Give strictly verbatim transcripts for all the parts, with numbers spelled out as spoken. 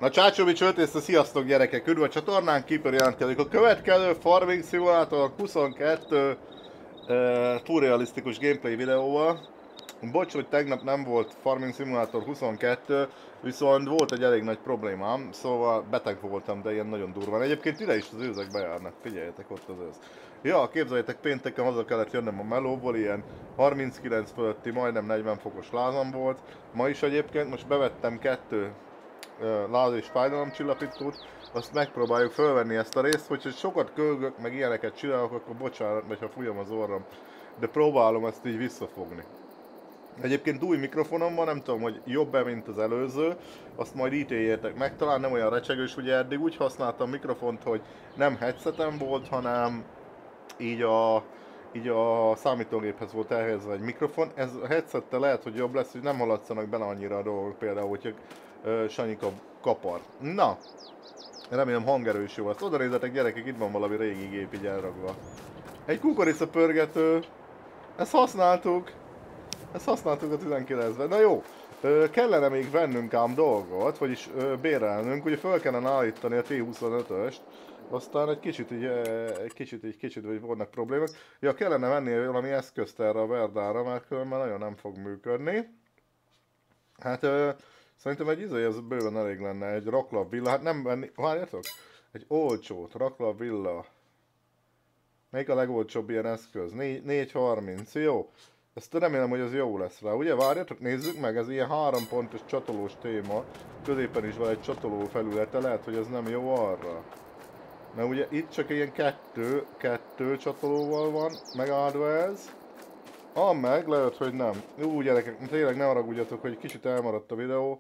Na Csácsovics öltészte, sziasztok gyerekek! Üdv a csatornán, Keeper jelentkezik. A következő Farming Simulator huszonkettő uh, túl realisztikus gameplay videóval. Bocs, hogy tegnap nem volt Farming Simulator huszonkettő, viszont volt egy elég nagy problémám, szóval beteg voltam, de ilyen nagyon durván. Egyébként ide is az őzek bejárnak, figyeljetek, ott az ősz. Ja, képzeljétek, pénteken haza kellett jönnöm a melóból, ilyen harminckilenc fölötti, majdnem negyven fokos lázam volt. Ma is egyébként, most bevettem kettő uh, láz és fájdalomcsillapítót, azt megpróbáljuk fölvenni ezt a részt, hogyha sokat kölgök, meg ilyeneket csinálok, akkor bocsánat, vagy ha fújom az orrom, de próbálom ezt így visszafogni. Egyébként új mikrofonom van, nem tudom, hogy jobb-e, mint az előző, azt majd ítéljétek meg, talán nem olyan recsegős, ugye eddig úgy használtam a mikrofont, hogy nem headsetem volt, hanem így a, így a számítógéphez volt elhelyezve egy mikrofon. Ez a headsettel lehet, hogy jobb lesz, hogy nem haladszanak bele annyira a dolgok, például, hogyha uh, Sanyika kapar. Na, remélem hangerős jó lesz. Oda nézzetek gyerekek, itt van valami régi gép így elragva. Egy kukoricapörgető, ezt használtuk. Ezt használtuk a tizenkilencben. Na jó, ö, kellene még vennünk ám dolgot, vagyis ö, bérelnünk, ugye fel kellene állítani a T huszonötöst, aztán egy kicsit így, egy kicsit így, kicsit vagy vannak problémák. Ja, kellene venni valami eszközt erre a Verdára, mert különben nagyon nem fog működni. Hát ö, szerintem egy izé, ez bőven elég lenne, egy raklap villa, hát nem venni, várjátok? Egy olcsót, raklap villa. Melyik a legolcsóbb ilyen eszköz? négy harminc, jó. Ezt remélem, hogy az jó lesz rá. Ugye várjatok, nézzük meg, ez ilyen három pontos csatolós téma. Középen is van egy csatoló felülete, lehet, hogy ez nem jó arra. Mert ugye itt csak ilyen kettő, kettő csatolóval van megáldva ez. Ah, meg lehet, hogy nem. Ú, gyerekek, tényleg ne haragudjatok, hogy kicsit elmaradt a videó.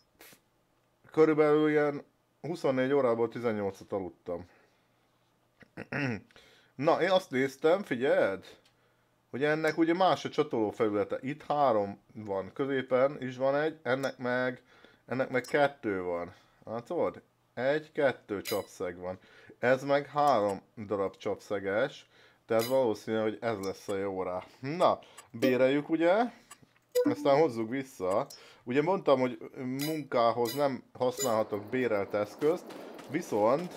Körülbelül ilyen huszonnégy órából tizennyolcat aludtam. Na, én azt néztem, figyeld! Hogy ennek ugye más a csatoló felülete. Itt három van, középen is van egy, ennek meg, ennek meg kettő van. Látod? Egy, kettő csapszeg van. Ez meg három darab csapszeges, tehát valószínű, hogy ez lesz a jó rá. Na, béreljük ugye, aztán hozzuk vissza. Ugye mondtam, hogy munkához nem használhatok bérelt eszközt, viszont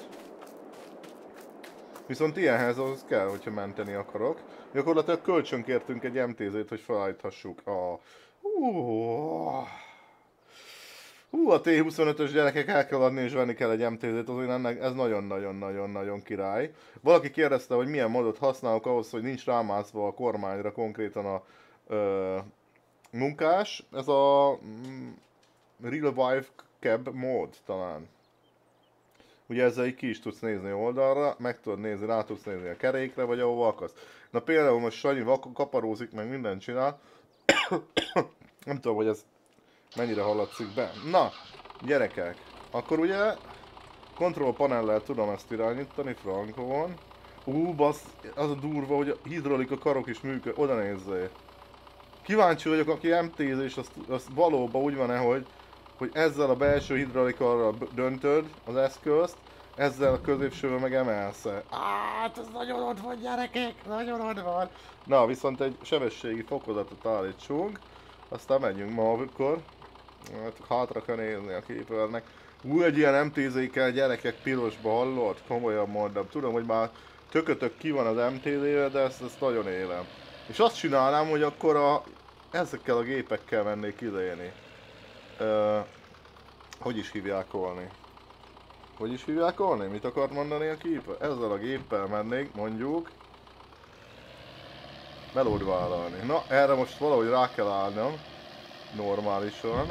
Viszont ilyenhez az kell, hogyha menteni akarok. Gyakorlatilag kölcsönkértünk egy em té zét, hogy felállíthassuk a... Uh, uh, a T huszonötös gyerekek el kell adni és venni kell egy em té zét, azért ennek ez nagyon-nagyon-nagyon-nagyon király. Valaki kérdezte, hogy milyen modot használok ahhoz, hogy nincs rámászva a kormányra konkrétan a ö, munkás. Ez a mm, Real Life Cab mód talán. Ugye ezzel így ki is tudsz nézni oldalra, meg tudod nézni, rá tudsz nézni a kerékre, vagy ahova akarsz. Na például most Sanyi kaparózik, meg mindent csinál. Nem tudom, hogy ez mennyire hallatszik be. Na, gyerekek, akkor ugye control panellel tudom ezt irányítani frankon. Ú, bassz, az a durva, hogy a hidraulika karok is működ, oda nézzél. Kíváncsi vagyok, aki em té zé, és azt, azt valóban úgy van-e, hogy hogy ezzel a belső hidraulikarral döntöd az eszközt, ezzel a középsővel meg emelsz. Hát ez nagyon ott van gyerekek, nagyon ott van. Na, viszont egy sebességi fokozatot állítsunk, aztán megyünk ma, amikor hát, hátra kell nézni a képernek. Ú, egy ilyen em té zé kell gyerekek pirosba, hallod? Komolyan mondom. Tudom, hogy már tökötök ki van az em té zé-re, de ezt, ezt nagyon élem. És azt csinálnám, hogy akkor a, ezekkel a gépekkel mennék idejéni. Uh, hogy is hívják volni? Hogy is hívják volni? Mit akart mondani a Keeper? Ezzel a géppel mennék, mondjuk melód vállalni. Na, erre most valahogy rá kell állnom. Normálisan.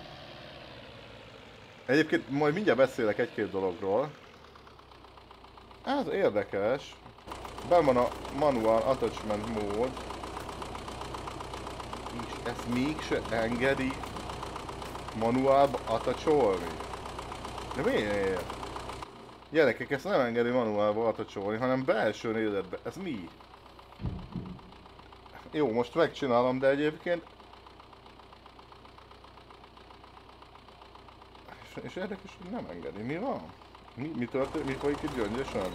Egyébként majd mindjárt beszélek egy-két dologról. Ez érdekes. Ben van a manual attachment mód. És ezt mégse engedi manuálba atacsolni. De miért? Gyerekek, ezt nem engedi manuálba atacsolni, hanem belső nézetbe. Ez mi? Jó, most megcsinálom, de egyébként... És, és érdekes, hogy nem engedi. Mi van? Mi, mi történik? Mi folyik itt gyöngyösen?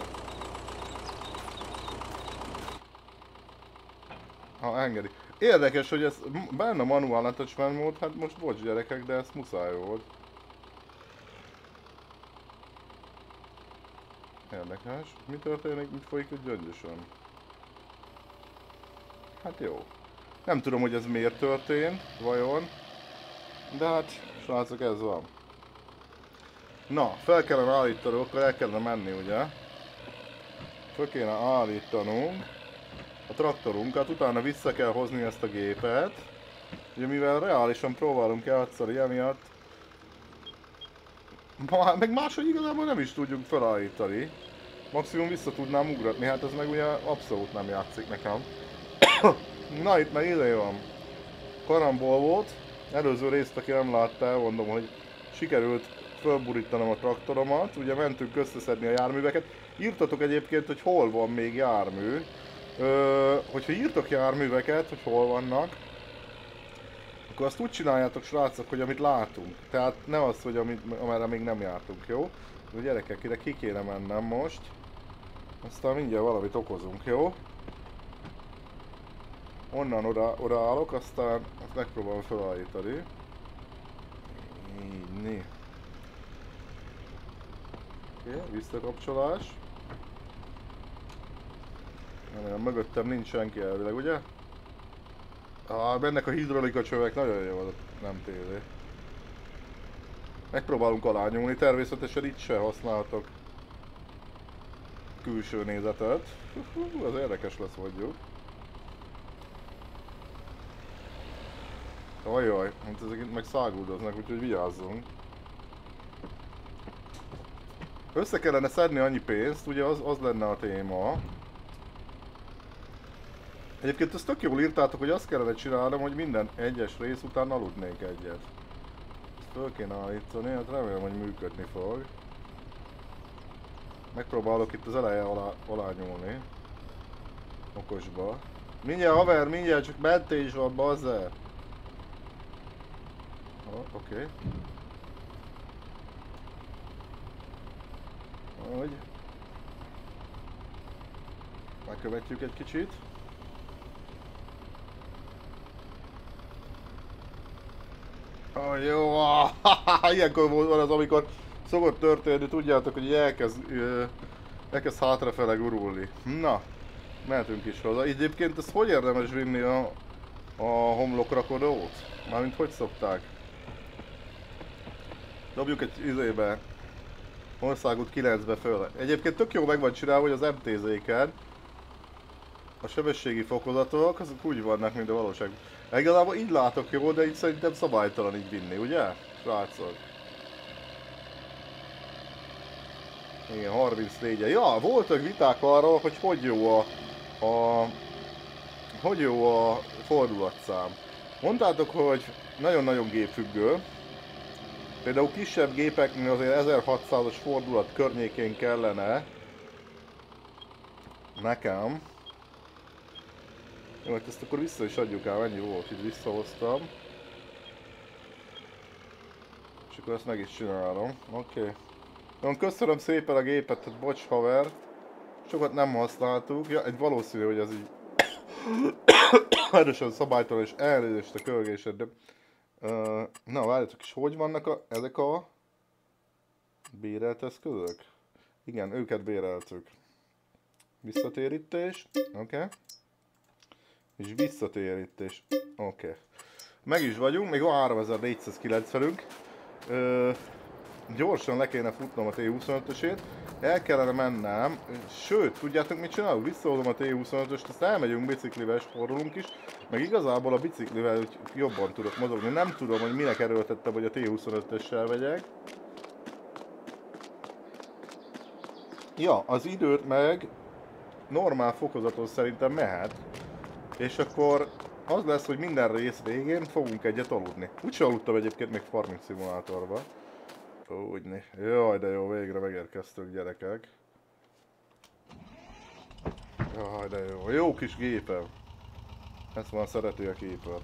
Ha, engedi. Érdekes, hogy ez benne a manual attachment mód, hát most bocs gyerekek, de ez muszáj volt. Érdekes. Mi történik, mit folyik itt Gyöngyösön? Hát jó. Nem tudom, hogy ez miért történt, vajon. De hát, srácok, ez van. Na, fel kellene állítani, akkor el kellene menni, ugye? Fel kéne állítanunk a traktorunkat, utána vissza kell hozni ezt a gépet. Ugye mivel reálisan próbálunk játszani emiatt, meg máshogy igazából nem is tudjuk felállítani. Maximum vissza tudnám ugratni, hát ez meg ugye abszolút nem játszik nekem. Na itt meg ide van. Karambol volt. Előző részt, aki nem látta, elmondom, hogy sikerült fölburítanom a traktoromat. Ugye mentünk összeszedni a járműveket. Írtatok egyébként, hogy hol van még jármű. Ö, hogyha írtok járműveket, hogy hol vannak, akkor azt úgy csináljátok, srácok, hogy amit látunk. Tehát nem az, hogy amit, amerre még nem jártunk, jó? De gyerekek, ide ki kéne mennem most. Aztán mindjárt valamit okozunk, jó? Onnan oda, oda állok, aztán azt megpróbálom felállítani. Így, né. Oké, visszakapcsolás. Nem, mögöttem nincs senki elvileg, ugye? Ah, bennek a hidrolika csövek nagyon jó, nem tévé. Megpróbálunk alányulni, természetesen itt se használhatok külső nézetet. Hú, az érdekes lesz mondjuk. Ajaj, hát ezek itt meg száguldoznak, úgyhogy vigyázzunk. Össze kellene szedni annyi pénzt, ugye az, az lenne a téma. Egyébként ezt tök jól írtátok, hogy azt kellene csinálnom, hogy minden egyes rész után aludnék egyet. Ezt föl kéne állítani, hát remélem, hogy működni fog. Megpróbálok itt az eleje alá, alá nyúlni. Okosba. Mindjárt haver, mindjárt csak mentés van, bazzer! Oh, oké. Okay. Ahogy. Megkövetjük egy kicsit. Oh, jó, ilyenkor van az, amikor szokott történni, tudjátok, hogy elkezd, elkezd hátrafele gurulni. Na, mehetünk is hozzá. Egyébként ezt hogy érdemes vinni a, a homlokrakodót? Mármint hogy szokták? Dobjuk egy izébe, országút kilencbe föl. Egyébként tök jó meg van csinálva, hogy az em té zéken a sebességi fokozatok azok úgy vannak, mint a valóság. Igazából így látok jó, de itt szerintem szabálytalan így vinni, ugye? Srácok. Igen, harmincnégy. Ja, voltak viták arról, hogy hogy jó a, a hogy jó a fordulatszám. Mondtátok, hogy nagyon-nagyon gépfüggő. Például kisebb gépeknél azért ezerhatszázas fordulat környékén kellene nekem. Jó, hát ezt akkor vissza is adjuk el, mennyi volt, itt visszahoztam. És akkor ezt meg is csinálom, oké. Okay. Jó, köszönöm szépen a gépet, tehát bocs haver. Sokat nem használtuk, ja, egy valószínű, hogy ez így erősen szabálytalan és elnézést a kölgésed, de... Uh, na, várjátok is, hogy vannak a, ezek a bérelt eszközök? Igen, őket béreltük. Visszatérítés, oké. Okay. És visszatérítés, oké. Okay. Meg is vagyunk, még van háromezer-négyszázkilencvenünk. Uh, gyorsan le kéne futnom a té huszonötösét. El kellene mennem, sőt, tudjátok mit csinálunk? Visszahozom a té huszonötöst, azt elmegyünk biciklivel, sporolunk is. Meg igazából a biciklivel úgy jobban tudok mozogni. Nem tudom, hogy minek erőltettem, hogy a té huszonötössel vegyek. Ja, az időt meg normál fokozaton szerintem mehet. És akkor az lesz, hogy minden rész végén fogunk egyet aludni. Úgyse aludtam egyébként még Farming Simulatorba. Úgyni. Jaj, de jó, végre megérkeztünk, gyerekek. Jaj, de jó. Jó kis gépem. Ezt már szereti a képer.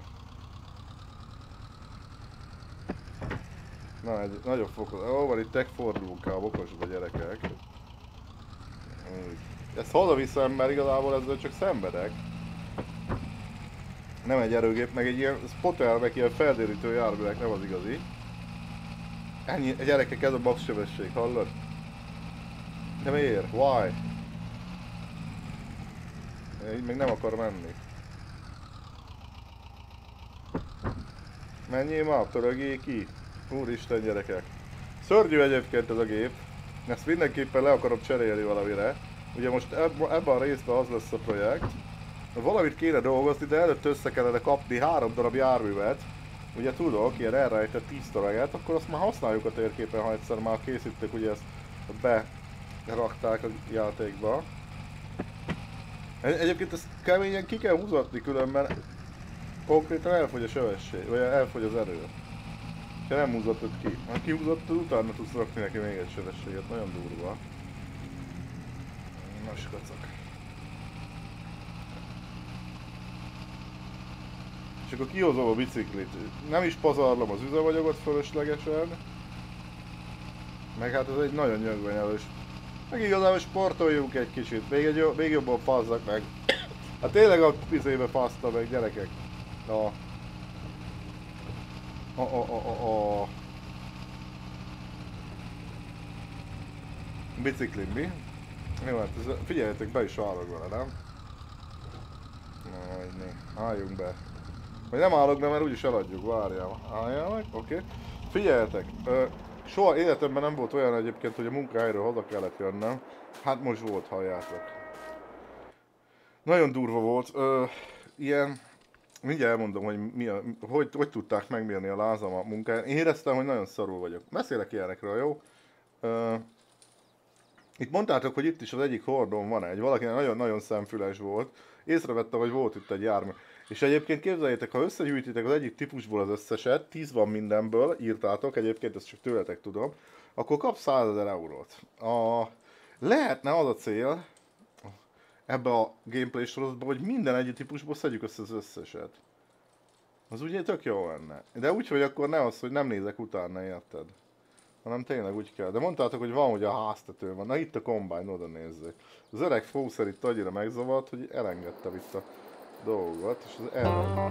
Na, egy nagyobb fokozat. Ó, van itt tech fordulókám, okosba, gyerekek. Úgy. Ezt hazaviszem, mert igazából ezzel csak szenvedek. Nem egy erőgép, meg egy ilyen spotelmek, ilyen feldérítő járművek, nem az igazi. Ennyi, gyerekek, ez a max sebesség, hallod? De miért? Why? Így még nem akar menni. Menjél már, pörögjél ki! Úristen gyerekek! Szörnyű egyébként ez a gép. Ezt mindenképpen le akarom cserélni valamire. Ugye most ebben a részben az lesz a projekt. Valamit kéne dolgozni, de előtt össze kellene kapni három darab járművet. Ugye tudok, ilyen elrejtett tiszteleget, akkor azt már használjuk a térképen, ha egyszer már készítik, ugye ezt berakták a játékba. Egyébként ezt keményen ki kell húzatni, különben konkrétan elfogy a sebesség, vagy elfogy az erő. Ha nem húzatod ki. Ha kihúzottad, utána tudsz rakni neki még egy sebességet, nagyon durva. Nos, kacak. És akkor kihozom a biciklit. Nem is pazarlom az üzemanyagot fölöslegesen. Meg hát ez egy nagyon nyögvenyelős. Meg igazából sportoljunk egy kicsit, még, egy, még jobban fazzak meg. Hát tényleg a pizébe faszta meg, gyerekek. Na. A, a, a, a, a. Biciklim mi? Jó, hát ez, figyeljetek, be is állok vele, nem? Na, így né. Álljunk be. Vagy nem állok be, mert úgyis eladjuk, várjál. Álljál meg? Oké. Okay. Figyeljetek, ö, soha életemben nem volt olyan egyébként, hogy a munkahelyről haza kellett jönnöm. Hát most volt, halljátok. Nagyon durva volt. Ö, ilyen... Mindjárt elmondom, hogy, mi a, hogy, hogy tudták megmérni a lázam a munkáján. Én éreztem, hogy nagyon szarul vagyok. Beszélek ilyenekről, jó? Ö, itt mondtátok, hogy itt is az egyik hordón van egy. Valaki nagyon-nagyon szemfüles volt. Észrevettem, hogy volt itt egy jármű. És egyébként képzeljétek, ha összegyűjtitek az egyik típusból az összeset, tíz van mindenből, írtátok, egyébként ezt csak tőletek tudom, akkor kapsz százezer eurót. A, lehetne az a cél ebbe a gameplay sorozatban, hogy minden egyik típusból szedjük össze az összeset. Az ugye tök jó lenne. De úgy, hogy akkor ne az, hogy nem nézek utána, érted? Hanem tényleg úgy kell. De mondtátok, hogy van, hogy a háztető van. Na itt a combine, oda nézzük. Az öreg fószer itt annyira megzavart, hogy elengedtem itt a dolgot, és az erre.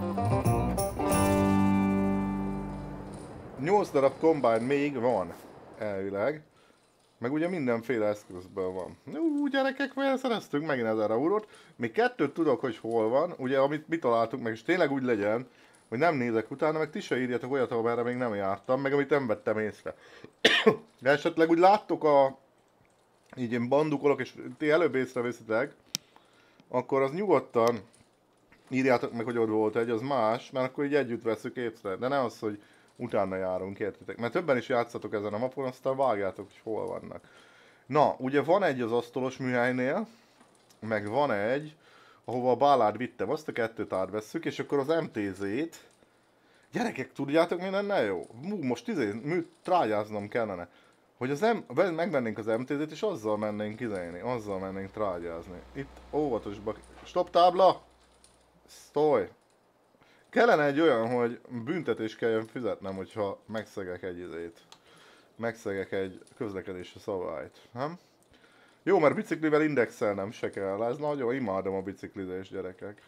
nyolc darab combine még van, elvileg. Meg ugye mindenféle eszközből van. Ú, gyerekek, vajon szereztünk megint ezer eurót. Még kettőt tudok, hogy hol van, ugye amit mi találtunk meg, és tényleg úgy legyen, hogy nem nézek utána, meg ti se írjatok olyat, amerre még nem jártam, meg amit nem vettem észre. De esetleg úgy láttok a... így én bandukolok, és ti előbb észreveszitek, akkor az nyugodtan írjátok meg, hogy ott volt egy, az más, mert akkor így együtt veszük észre. De ne az, hogy utána járunk, értitek? Mert többen is játszatok ezen a mapon, aztán vágjátok, hogy hol vannak. Na, ugye van egy az asztalos műhelynél, meg van egy, ahova a bálát vittem, azt a kettőt átvesszük, és akkor az em té zét... Gyerekek, tudjátok mi lenne jó? Mú, most izé, mű, trágyáznom kellene. Hogy az em, megvennénk az em té zét, és azzal mennénk izélni, azzal mennénk trágyázni. Itt óvatosba... Stop tábla! Sztoj! Kellene egy olyan, hogy büntetés kelljen fizetnem, hogyha megszegek egy izét. Megszegek egy közlekedési szabályt, nem? Jó, mert biciklivel indexelnem se kell, ez nagyon imádom a biciklizés, gyerekek.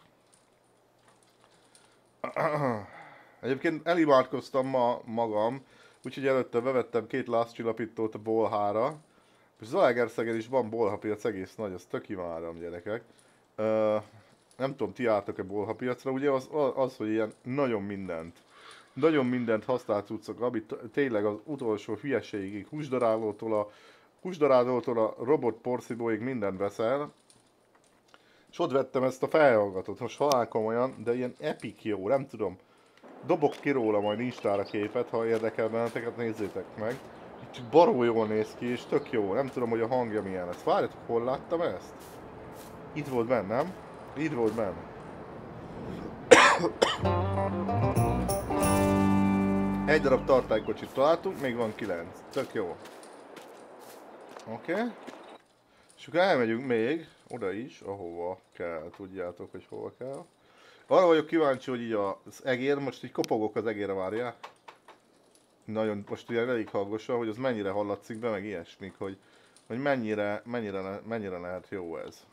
Egyébként elimádkoztam ma magam, úgyhogy előtte bevettem két lázcsillapítót a bolhára. És Zalaegerszegen is van bolhapiac, egész nagy, azt tök imádom, gyerekek. Uh, nem tudom, ti álltok-e bolhapiacra, ugye az, az, hogy ilyen nagyon mindent, nagyon mindent használt cuccok, amit tényleg az utolsó hülyeségig, húsdarálótól a, húsdarálótól a robot porszibóig mindent veszel. És ott vettem ezt a felhallgatót, most halál komolyan, de ilyen epic jó, nem tudom. Dobok ki róla majd Instára képet, ha érdekel benneteket, nézzétek meg. Itt baró jól néz ki, és tök jó, nem tudom, hogy a hangja milyen lesz. Várjátok, hol láttam ezt? Itt volt benne, nem? Itt volt benne. Egy darab tartálykocsit találtunk, még van kilenc. Tök jó. Oké. Okay. És akkor elmegyünk még oda is, ahova kell, tudjátok, hogy hova kell. Arra vagyok kíváncsi, hogy így az egér, most így kopogok az egérre, várjál. Nagyon, most ilyen elég hangosan, hogy az mennyire hallatszik be, meg ilyesmik, hogy, hogy mennyire, mennyire, mennyire lehet jó ez.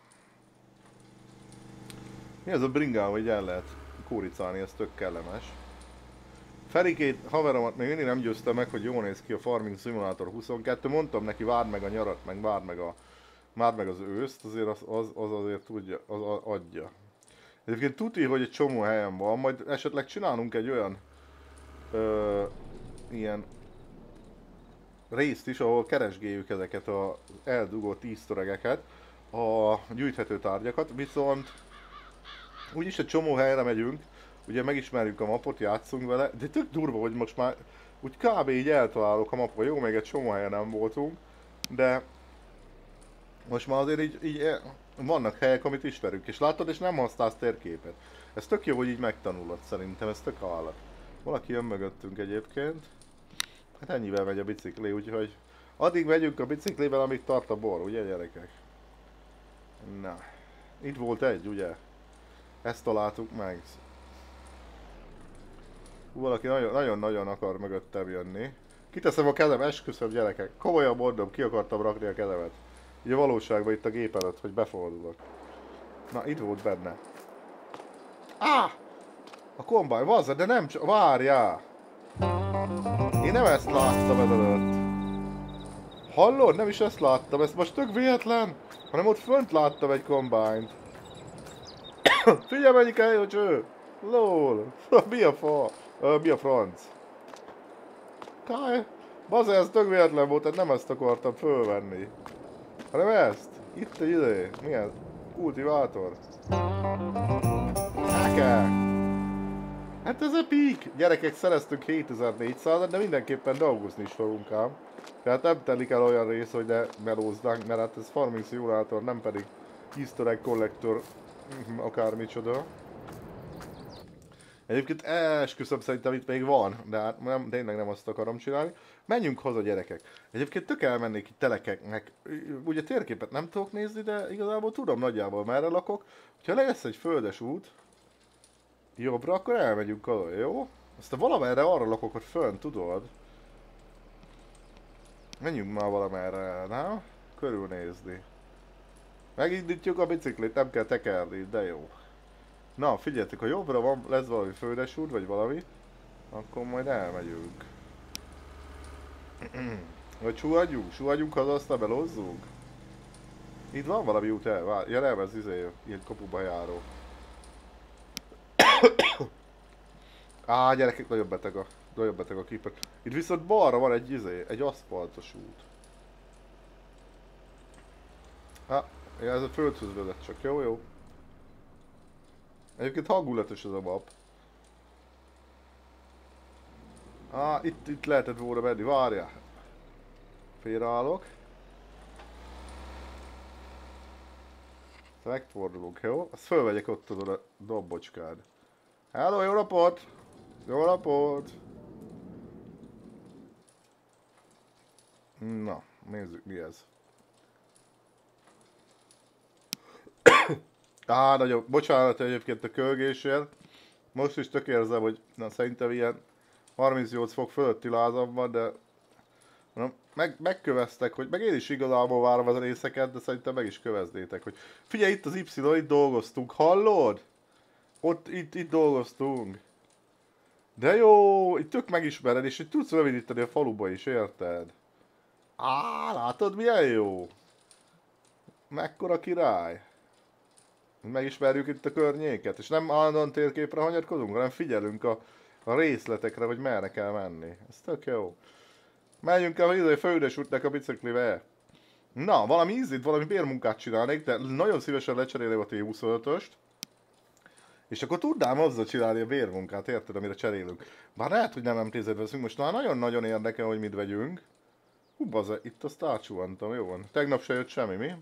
Mi ez a bringál, hogy el lehet kóricálni, ez tök kellemes. Ferikét, haveromat még mindig nem győztem meg, hogy jól néz ki a Farming Simulator huszonkettő. Mondtam neki, várd meg a nyarat, meg várd meg a Már meg az őszt, azért az, az, az azért tudja, az adja. Egyébként tuti, hogy egy csomó helyen van, majd esetleg csinálunk egy olyan ö, ilyen részt is, ahol keresgéljük ezeket az eldugott easter egg-eket, a gyűjthető tárgyakat, viszont úgyis egy csomó helyre megyünk, ugye megismerjük a mapot, játszunk vele, de tök durva, hogy most már úgy kb. Így eltalálok a mapot, jó, még egy csomó helyen nem voltunk, de most már azért így, így vannak helyek, amit ismerünk, és látod, és nem használsz térképet. Ez tök jó, hogy így megtanulod, szerintem, ez tök állat. Valaki jön mögöttünk egyébként. Hát ennyivel megy a bicikli, úgyhogy addig megyünk a biciklivel, amíg tart a bor, ugye gyerekek? Na, itt volt egy, ugye? Ezt találtuk meg. Hú, valaki nagyon-nagyon akar mögöttem jönni. Kiteszem a kezem, esküszöm gyerekek. Komolyan mondom, ki akartam rakni a kezemet. Ugye valóságban itt a gép előtt, hogy befordulok. Na, itt volt benne. Á! A kombány, vazza, de nem csak... Várjál! Én nem ezt láttam ezelőtt. Hallod? Nem is ezt láttam, ez most tök véletlen, hanem ott fönt láttam egy kombányt. Figyelj, menjünk el, hogy ő! Lol! Mi a fa? Uh, mi a franc? Káj! Bazza, ez tök véletlen volt, tehát nem ezt akartam fölvenni. Hanem ezt. Itt egy idő. Mi ez? Kultivátor. Heke! Hát ez a peak! Gyerekek, szereztünk hétezer-négyszázat, de mindenképpen dolgozni is fogunk ám. Tehát nem telik el olyan rész, hogy ne melózzánk, mert hát ez Farming Simulator, nem pedig Easter Egg Collector, akármicsoda. Egyébként esküszöm, szerintem itt még van, de hát nem, tényleg nem azt akarom csinálni. Menjünk haza, gyerekek. Egyébként tök elmennék itt telekeknek. Ugye térképet nem tudok nézni, de igazából tudom nagyjából merre lakok. Ha lesz egy földes út jobbra, akkor elmegyünk oda, jó? Aztán valamerre arra lakok, hogy fönn, tudod? Menjünk már valamerre, nem? Körülnézni. Megindítjuk a biciklit, nem kell tekerni, de jó. Na, figyeljetek, ha jobbra van, lesz valami földes út, vagy valami, akkor majd elmegyünk. Vagy suhagyunk? Suhagyunk haza, aztán belozzunk? Itt van valami út el, ja nem, ez izé, ilyen kapuba járó. Á, gyerekek, nagyon beteg a, nagyon beteg a keeper. Itt viszont balra van egy izé, egy aszfaltos út. Há, ja, ez a földhöz vezet csak, jó, jó. Egyébként hangulatos ez a map. Á, itt, itt lehetett volna menni, várjál. Félreállok. Megfordulunk, jó? Azt fölvegyek ott a dobbocskád. Hello, jó napot! Jó napot! Na, nézzük mi ez. Á, nagyon, bocsánat egyébként a kölgésért. Most is tök érzem, hogy na, szerintem ilyen harmincnyolc fok fölötti lázam van, de na, meg, megköveztek, hogy meg én is igazából várom az részeket, de szerintem meg is köveznétek, hogy figyelj, itt az Y, itt dolgoztunk, hallod? Ott, itt, itt dolgoztunk. De jó, itt tök megismered, és itt tudsz rövidíteni a faluba is, érted? Á, látod milyen jó? Mekkora király? Megismerjük itt a környéket, és nem állandóan térképre hagyatkozunk, hanem figyelünk a, a részletekre, hogy merre kell menni. Ez tök jó. Menjünk el a földes útnak a biciklivel. Na, valami ízít, valami bérmunkát csinálnék, de nagyon szívesen lecserélem a T huszonötöst. És akkor tudnám azzal csinálni a bérmunkát, érted, amire cserélünk. Bár lehet, hogy nem em té zet veszünk, most már nagyon-nagyon érdekel, hogy mit vegyünk. Hú, baze, itt azt átsuhantam, jó van. Tegnap se jött semmi, mi?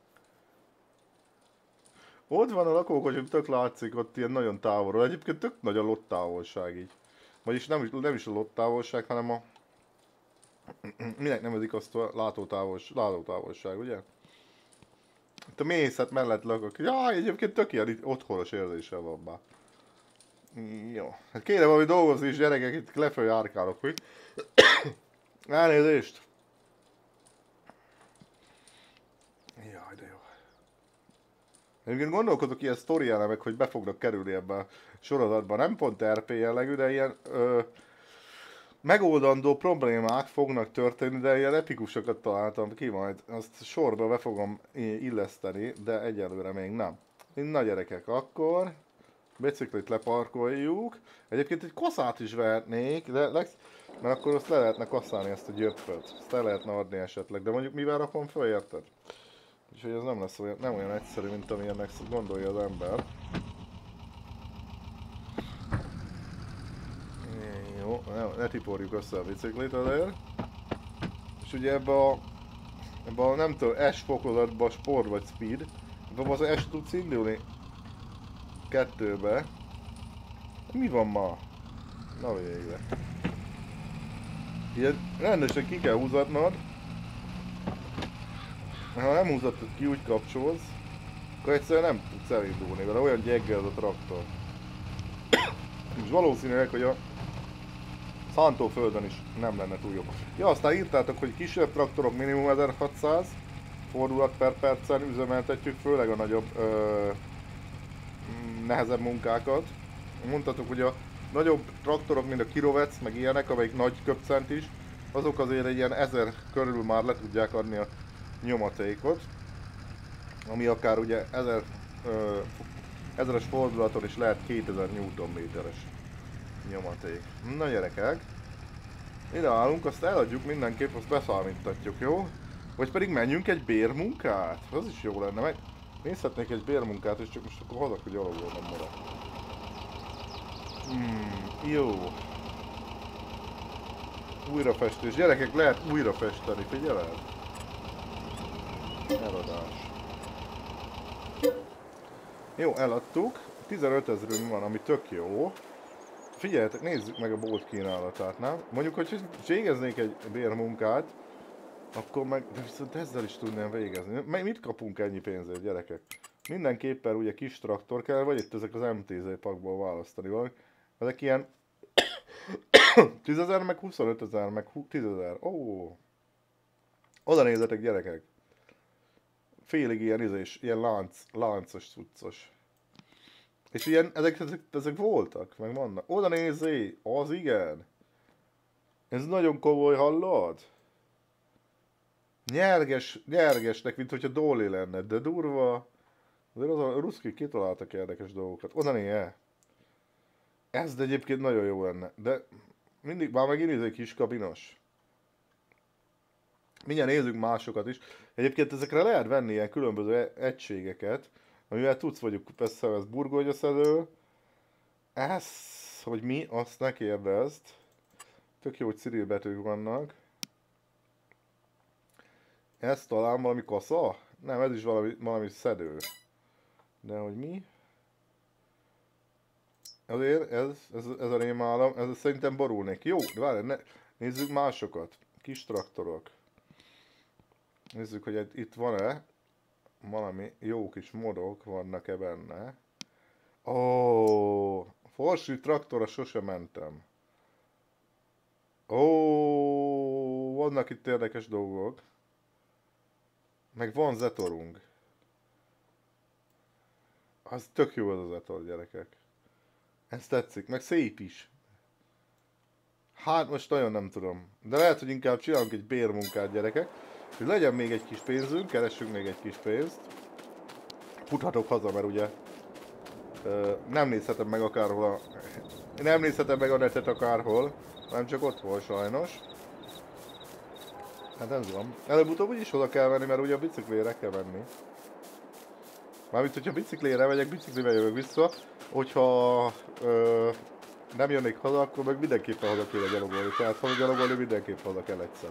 Ott van a lakókocsim, tök látszik, ott ilyen nagyon távolról. Egyébként tök nagy a lottávolság így. Vagyis nem is, nem is a lottávolság, hanem a... Minek nevezik azt a látótávolság, látótávolság, ugye? Itt a mészet mellett lakok. Jaj, egyébként tök ilyen itt otthonos érzéssel van már. Jó. Hát kéne valami dolgozni is, gyerekek, itt lefelé járkálok, hogy? Elnézést! Jaj, de jó. Egyébként gondolkodok ilyen sztori elemek, hogy be fognak kerülni ebbe a sorozatba. Nem pont er pé jellegű, de ilyen... Ö, megoldandó problémák fognak történni, de ilyen epikusokat találtam ki, majd azt sorba be fogom illeszteni, de egyelőre még nem. Na gyerekek, akkor biciklit leparkoljuk. Egyébként egy kaszát is vehetnék, de Lex, mert akkor azt le lehetne kaszálni ezt a gyöppöt. Ezt el lehetne adni esetleg, de mondjuk mivel rakom föl, érted? Úgyhogy ez nem lesz olyan, nem olyan egyszerű, mint amilyennek gondolja az ember. Jó, ne, ne tiporjuk össze a biciklit azért. És ugye ebbe a, ebbe a nem tudom, S fokozatba, sport vagy speed, ebbe az S tudsz indulni kettőbe. Mi van ma? Na végre. Ilyen rendesen ki kell húzatnod. Ha nem húzatod ki, úgy kapcsolsz, akkor egyszerűen nem tudsz elindulni vele, olyan gyeggel ez a traktor. És valószínűleg, hogy a szántóföldön is nem lenne túl jó. Ja, aztán írtátok, hogy kisebb traktorok minimum ezerhatszáz fordulat per percen üzemeltetjük, főleg a nagyobb, ö, nehezebb munkákat. Mondtatok, hogy a nagyobb traktorok, mint a Kirovec, meg ilyenek, amelyik nagy köpcent is, azok azért egy ilyen ezer körül már le tudják adni a nyomatékot, ami akár ugye ezer, ö, ezeres fordulaton is lehet kétezer newtonméteres nyomaték. Na gyerekek, ide állunk, azt eladjuk mindenképp, azt beszámítatjuk, jó? Vagy pedig menjünk egy bérmunkát? Az is jó lenne, meg nézhetnék egy bérmunkát, és csak most akkor haza, hogy gyalogol nem marad. Hmm, jó. Újrafestés. Gyerekek, lehet újra festeni, figyeled? Eladás. Jó, eladtuk. tizenöt ezerünk van, ami tök jó. Figyeljetek, nézzük meg a bolt kínálatát, nem? Mondjuk, hogy végeznék egy bérmunkát, akkor meg, de viszont ezzel is tudnám végezni. Mit kapunk ennyi pénzért, gyerekek? Mindenképpen ugye kis traktor kell, vagy itt ezek az em té zé pakból választani valami. Ezek ilyen tízezer, meg huszonötezer, meg tízezer. Ó. Oda nézzetek, gyerekek. Félig ilyen izés, ilyen lánc, láncos cuccos. És ilyen, ezek, ezek, ezek voltak, meg vannak. Oda nézzé, az igen. Ez nagyon komoly, hallod? Nyerges, nyergesnek, mint hogyha Dolly lenne, de durva. Azért az a ruszkik kitaláltak érdekes dolgokat. Oda nézze. Ez de egyébként nagyon jó lenne, de mindig, már megint ez egy kis kabinos. Mindjárt nézzük másokat is. Egyébként ezekre lehet venni ilyen különböző egységeket, amivel tudsz mondjuk persze ez burgonyaszedő. Ez, hogy mi, azt ne kérdezd. Tök jó, hogy Cyril betűk vannak. Ez talán valami kasza? Nem, ez is valami, valami szedő. De hogy mi? Azért ez, ez, ez a rémálom, ez szerintem borulnék. Jó, de várj, ne, nézzük másokat. Kis traktorok. Nézzük, hogy itt van-e valami jó kis modok vannak-e benne. Ó, Forsri traktorra sose mentem. Ó, vannak itt érdekes dolgok. Meg van zetorunk. Az tök jó az a zetor, gyerekek. Ez tetszik, meg szép is. Hát most nagyon nem tudom. De lehet, hogy inkább csinálunk egy bérmunkát, gyerekek. Hogy legyen még egy kis pénzünk, keressünk még egy kis pénzt. Futhatok haza, mert ugye ö, nem nézhetem meg akárhol a... Nem nézhetem meg a netet akárhol, hanem csak ott volt sajnos. Hát ez van. Előbb-utóbb úgyis oda kell venni, mert ugye a biciklére kell venni. Mármint, hogyha biciklére megyek, biciklivel jövök vissza. Hogyha ö, nem jönnék haza, akkor meg mindenképpen haza kéne gyalogolni. Tehát ha gyalogolni, mindenképp haza kell egyszer.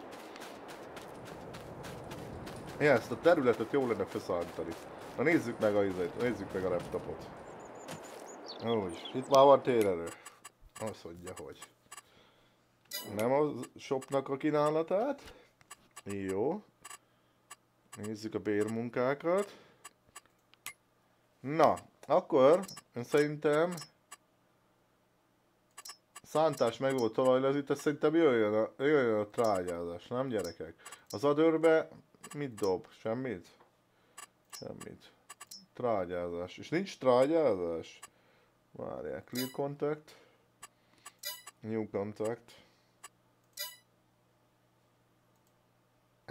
Ja, ezt a területet jó lenne felszállítani. Na nézzük meg a izét, nézzük meg a laptopot. Úgy, itt már van térerő. Azt mondja, hogy nem a shopnak a kínálatát. Jó. Nézzük a bérmunkákat. Na, akkor én szerintem szántás meg volt, talajlezített, szerintem jöjjön a, jöjjön a trágyázás, nem gyerekek? Az adőrbe mit dob? Semmit? Semmit. Trágyázás. És nincs trágyázás? Várják, clear contact. New contact.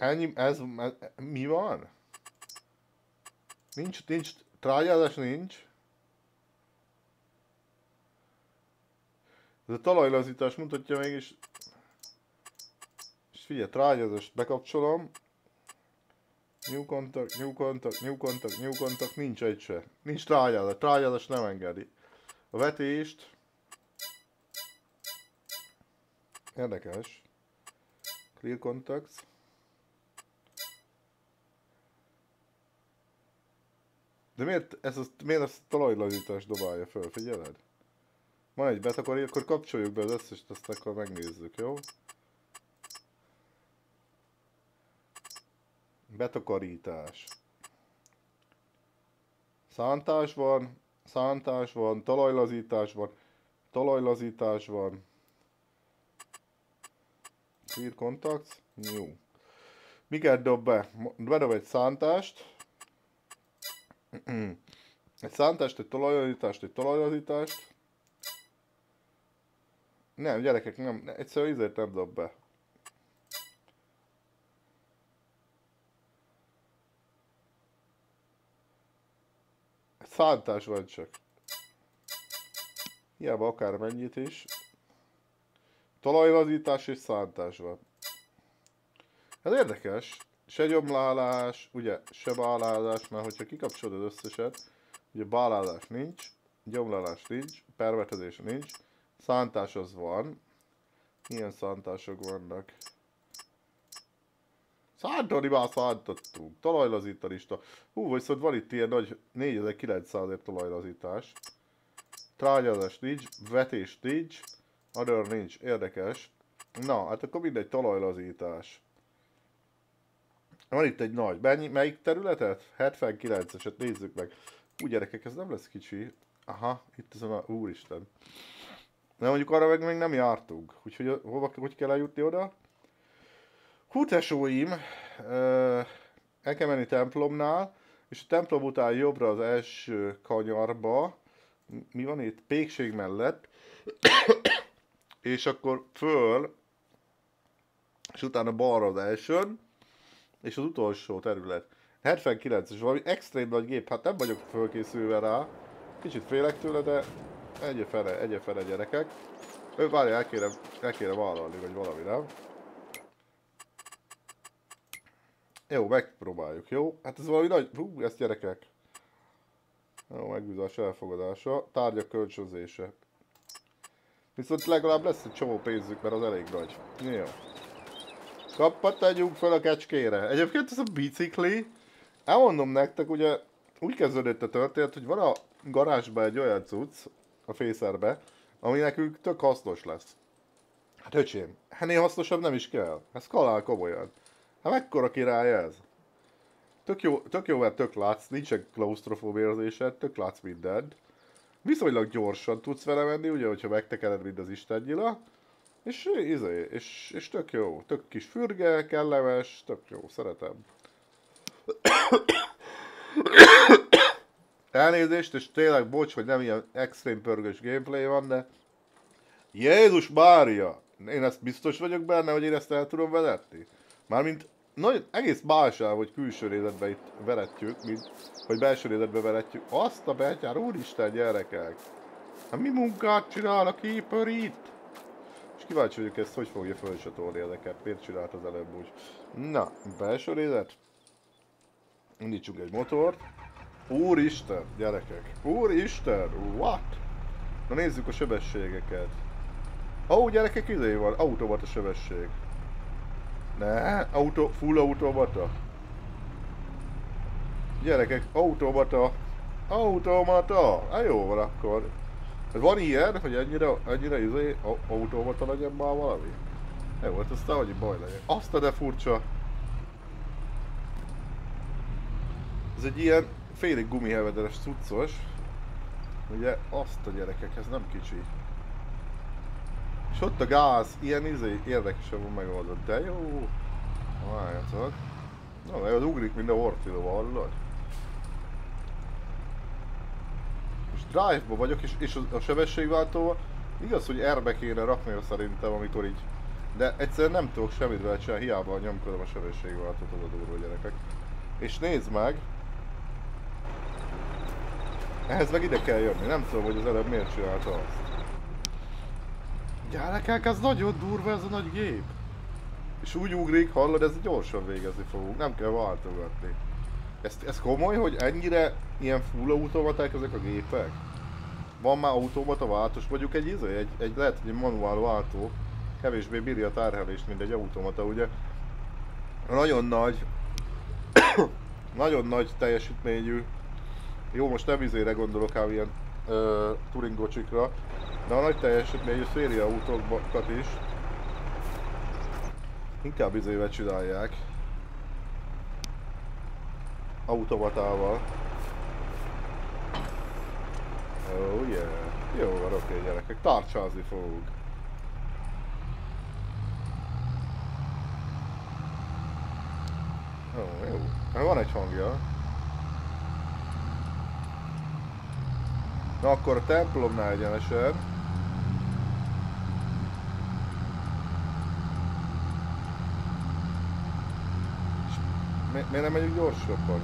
Ennyi, ez, ez, mi van? Nincs, nincs, trágyázás nincs. Ez a talajlazítás mutatja mégis. És figyelj, trágyázást bekapcsolom. New contact, new contact, new contact, new contact, nincs egy se. Nincs trágyázás, trágyázás nem engedi. A vetést. Érdekes. Clear contacts. De miért ez a, miért ezt a talajlazítást dobálja föl, figyeled? Van egy betakarítás, akkor kapcsoljuk be az összest, azt akkor megnézzük, jó? Betakarítás. Szántás van, szántás van, talajlazítás van, talajlazítás van. Clear contacts, new. Miket dob be? Bedob egy szántást. Egy szántást, egy talajlazítást, egy talajlazítást. Nem, gyerekek, nem, egyszerűen izért nem dob be. Egy szántás van csak. Hiába akármennyit is. Talajlazítás és szántás van. Ez érdekes. Se gyomlálás, ugye, se bálázás, mert hogyha kikapcsolod az összeset, ugye bálázás nincs, gyomlálás nincs, pervetezés nincs, szántás az van. Milyen szántások vannak? Szántani már szántottunk, talajlazítani is. Hú, viszont van itt ilyen nagy négyezer-kilencszázért talajlazítás. Trágyázás nincs, vetés nincs, other nincs, érdekes. Na, hát akkor mindegy, talajlazítás. Van itt egy nagy, mennyi, melyik területet? hetvenkilenceset nézzük meg. Úgy gyerekek, ez nem lesz kicsi. Aha, itt ez a, úristen. De mondjuk arra meg még nem jártunk. Úgyhogy hova, hogy kell eljutni oda? Hú, tesóim, el kell menni templomnál, és a templom után jobbra az első kanyarba, mi van itt? Pékség mellett, és akkor föl, és utána balra az elsőn, és az utolsó terület. hetvenkilences, valami extrém nagy gép, hát nem vagyok fölkészülve rá, kicsit félek tőle, de egyefele, egyefele gyerekek. Ő várja, el kéne, el kéne vállalni, vagy valami, nem? Jó, megpróbáljuk, jó? Hát ez valami nagy... Hú, ezt gyerekek. Jó, megbízás elfogadása. Tárgyak kölcsönzése. Viszont legalább lesz egy csomó pénzük, mert az elég nagy. Jó. Kappat tegyünk fel a kecskére. Egyébként ez a bicikli. Elmondom nektek, ugye úgy kezdődött a történet, hogy van a garázsban egy olyan cucc, a fészerbe, ami nekünk tök hasznos lesz. Hát öcsém, ennél hasznosabb nem is kell. Ez kalál komolyan. Hát mekkora király ez? Tök jó, tök jó, mert tök látsz, nincsen klausztrofób érzésed, tök látsz mindent. Viszonylag gyorsan tudsz vele menni, ugye, hogyha megtekered, mint az istennyila. És, izé, és, és tök jó, tök kis fürge, kellemes, tök jó, szeretem. Elnézést, és tényleg bocs, hogy nem ilyen extrém pörgős gameplay van, de... Jézus Mária! Én ezt biztos vagyok benne, hogy én ezt el tudom vezetni. Mármint nagy, egész másáv, hogy külső nézetben itt veretjük, mint hogy belső nézetben veretjük. Azt a betyár, úristen gyerekek! Hát mi munkát csinál a Keeper itt? És kíváncsi vagyok, ezt hogy fogja fölcsatolni ezeket, miért csinált az előbb úgy. Na, belső nézet. Indítsunk egy motort. Úristen, gyerekek! Úristen! What? Na nézzük a sebességeket. Ó, oh, gyerekek, idő van, automata sebesség. Ne, auto, full automata. Gyerekek, automata. Automata. Hát jó van akkor. Van ilyen, hogy ennyire, ennyire izé, automata legyen már valami? Jó, hát aztán hogy baj legyen. Azt a de furcsa. Ez egy ilyen félig gumihevederes cuccos. Ugye azt a gyerekek, ez nem kicsi. És ott a gáz, ilyen izé érdekesen van megoldott, de jó. Várjatok. Na, az ugrik, mint a orfiló, hallod? Most drive-ba vagyok, és, és a sebességváltóval igaz, hogy R-be kéne rakni szerintem, amikor így De egyszerűen nem tudok semmit vele csinálni, hiába nyomkodom a sebességváltót, az a durva gyerekek. És nézd meg! Ehhez meg ide kell jönni, nem tudom, hogy az előbb miért csinálta azt. Gyerekek, ez nagyon durva ez a nagy gép! És úgy ugrik, hallod, ez gyorsan végezni fogunk, nem kell váltogatni. Ez, ez komoly, hogy ennyire ilyen full automaták ezek a gépek? Van már automata váltós, mondjuk egy izé, egy, egy lehet, hogy egy manuál váltó kevésbé bírja a tárhelést, mint egy automata, ugye? Nagyon nagy, nagyon nagy teljesítményű, jó, most nem izére gondolok ám ilyen uh, turingocsikra, de a nagy teljesítményű széria autókat is inkább izével csinálják. Automatával. Oh yeah. Jó van, oké okay, gyerekek, tárcsázni fogunk. Ó, oh, jó. Mert van egy hangja. Na akkor a templomnál egyenesen. Mi, miért nem megyünk gyorsabban?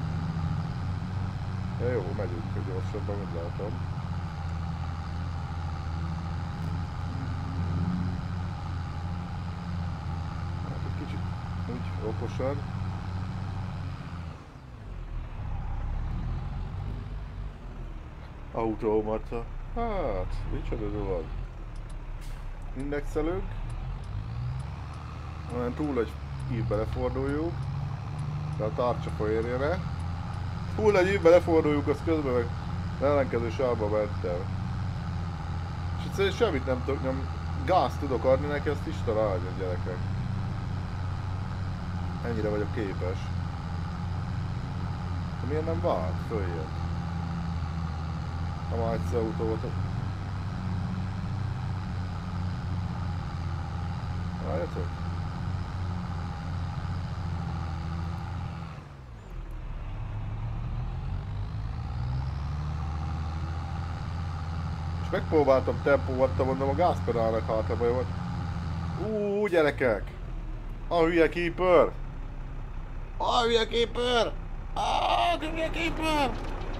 Ja, jó, megyünk gyorsabban, mint látom. Hát egy kicsit úgy okosan. Automata. Hát, micsoda dolog. Indexelünk. Olyan túl, hogy így beleforduljuk. De a tárcsa érjene. Túl egy így beleforduljuk, az közben meg ellenkező sávba mentem. És egyszerűen semmit nem tudok, nem gázt tudok adni neki, ezt Isten áldjon, gyerekek. Ennyire vagyok képes. De miért nem vált? Följött. Nem áll egyszer autó volt. Várjatok? És megpróbáltam tempóvattam, mondom a gázpedálnak hátra baj volt. Ú, gyerekek! A hülye keeper! A hülye keeper! A hülye keeper!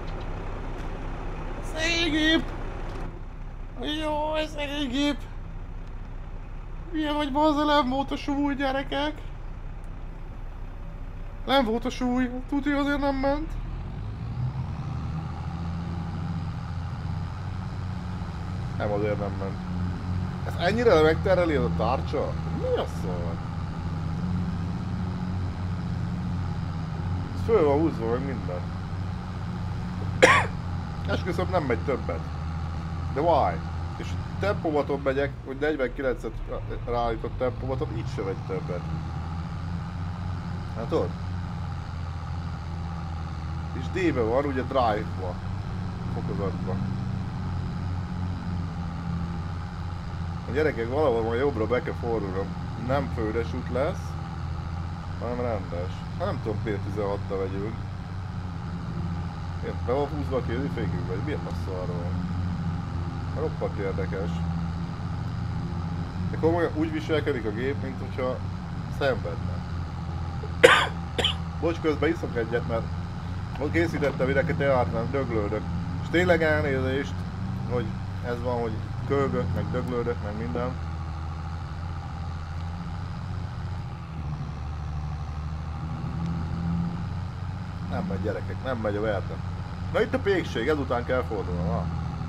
Szegény gép! Jó, ez szegény gép! Milyen vagy bazza, nem volt a súly, gyerekek! Nem volt a súly, tudja azért nem ment. Nem azért nem ment. Ez ennyire megtereli ez a tárcsa? Mi a szar? Ez föl van húzva meg minden. Esküszöm nem megy többet. De why? És tempomaton megyek, hogy negyvenkilencet ráállított tempomaton, így se megy többet. Hát ott? És D-be van, ugye drive-ba. Fokozatba. A gyerekek, valahol majd jobbra be kell fordulnom. Nem földes út lesz, hanem rendes. Hát nem tudom, P tizenhattal vegyünk. Be van húzva a kézifékünk, vagy miért a szarról? Roppant érdekes. De komolyan úgy viselkedik a gép, mint hogyha szenvedne. Bocs, közben iszok egyet, mert ott készítettem ideket, teátlan, döglődök. És tényleg elnézést, hogy ez van, hogy kölgök, meg döglődök, meg minden. Nem megy, gyerekek, nem megy a vertem. Na itt a pékség, ezután kell fordulnom, ha?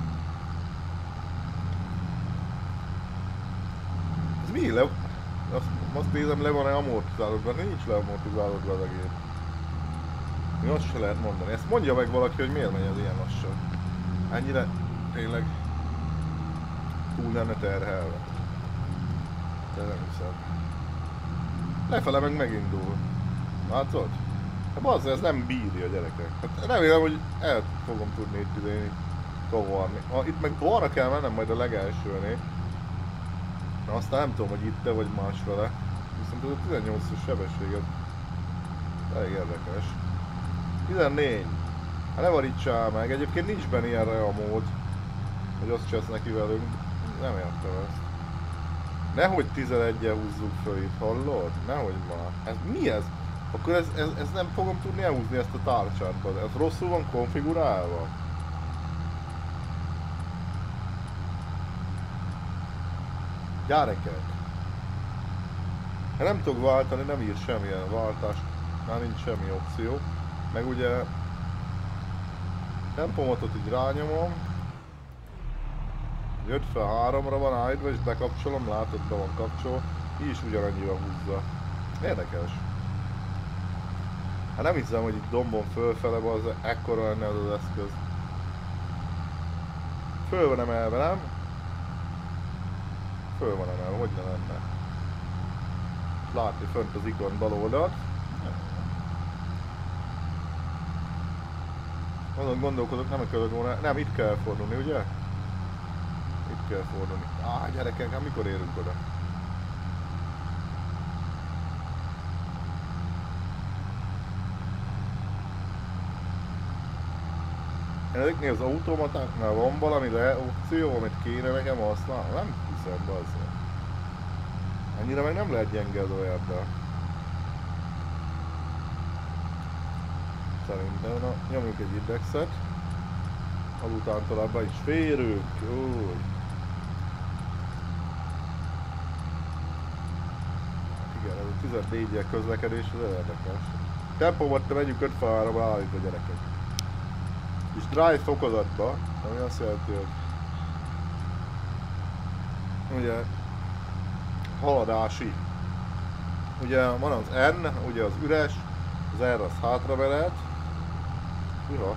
Ez mi? Le... Azt, azt nézem, le van-e amortizálódva, nincs le amortizálódva az a gép. Mi azt se lehet mondani. Ezt mondja meg valaki, hogy miért megy az ilyen lassan. Ennyire tényleg túl lenne terhelve. De nem hiszem. Lefele meg megindul. Látod? Hát bazza, ez nem bírja, gyerekek. Hát remélem, hogy el fogom tudni itt idéni tovarni. Ah, itt meg balra kell mennem majd a legelsőnél. Na aztán nem tudom, hogy itt-e vagy másfele. Viszont ez a tizennyolcas sebesség, ez elég érdekes. tizennégy. Hát ne varítsál meg, egyébként nincs benne ilyenre a mód, hogy azt csinálsz neki velünk. Nem értem ezt. Nehogy tizenegyen húzzuk föl itt, hallod? Nehogy már. Ez mi ez? Akkor ez, ez, ez nem fogom tudni elhúzni ezt a tárcsát. Ez rosszul van konfigurálva. Gyerekek. Ha nem tudok váltani, nem ír semmilyen váltást. Már nincs semmi opció. Meg ugye tempomatot így rányomom. ötvenháromra van állítva és bekapcsolom, látod, be van kapcsolva. Így is ugyanannyival húzza. Érdekes. Hát nem hiszem, hogy itt dombon fölfele van, az ekkora lenne az az eszköz. Föl van emelve, nem? Föl van emelve, hogy ne lenne? Látni fönt az ikon bal oldalt. Azon gondolkodok, nem kellett volna, nem, itt kell fordulni, ugye? Itt kell fordulni. Á, gyerekek, hát mikor érünk oda? Ezeknél az automatáknál van valami le opció, amit kéne nekem használni? Nem hiszem, bazzol. Ennyire meg nem lehet gyenge az olyabbal. Szerintem, na, nyomjuk egy indexet. Azután talán be is férünk. Új. Igen, ez a tizennégyes közlekedés az érdekes. Tempómat megyünk ötvenháromra állítva, gyerekek. És drive fokozatba, ami azt jelenti, hogy ugye haladási. Ugye van az N, ugye az üres, az R az hátra veled. Uha.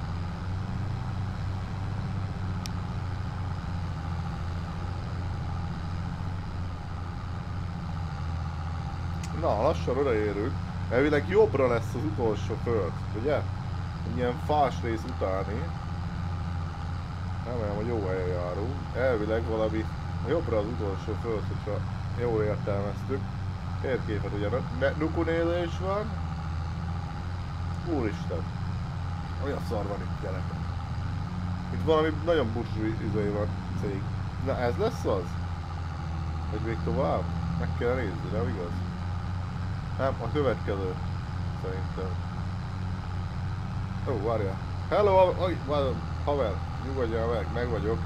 Na, lassan odaérünk. Elvileg jobbra lesz az utolsó föld, ugye? Ilyen fás rész utáni. Remélem, hogy jó helyen járunk. Elvileg valami jobbra az utolsó föld, hogyha jól értelmeztük. Térképet ugye nukunézés van. Úristen! Olyan szar van itt, gyerekek. Itt valami nagyon burzsúj izé van, cég. Na ez lesz az? Vagy még tovább? Meg kell nézni, nem igaz? Nem, a következő. Szerintem. Ó, oh, várjál. Hello, haver, nyugodjál meg, meg vagyok.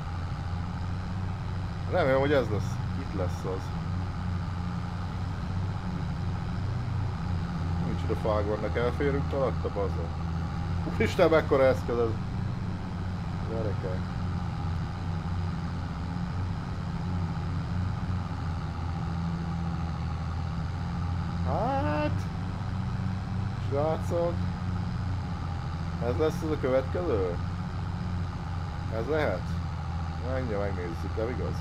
Remélem, hogy ez lesz. Itt lesz az. Micsoda fák vannak, elférünk alatta, bazzol. Úristen, mekkora eszköz ez. Gyerekek. Hát... Srácok... Ez lesz az a következő? Ez lehet? Menjünk, megnézzük, nem igaz?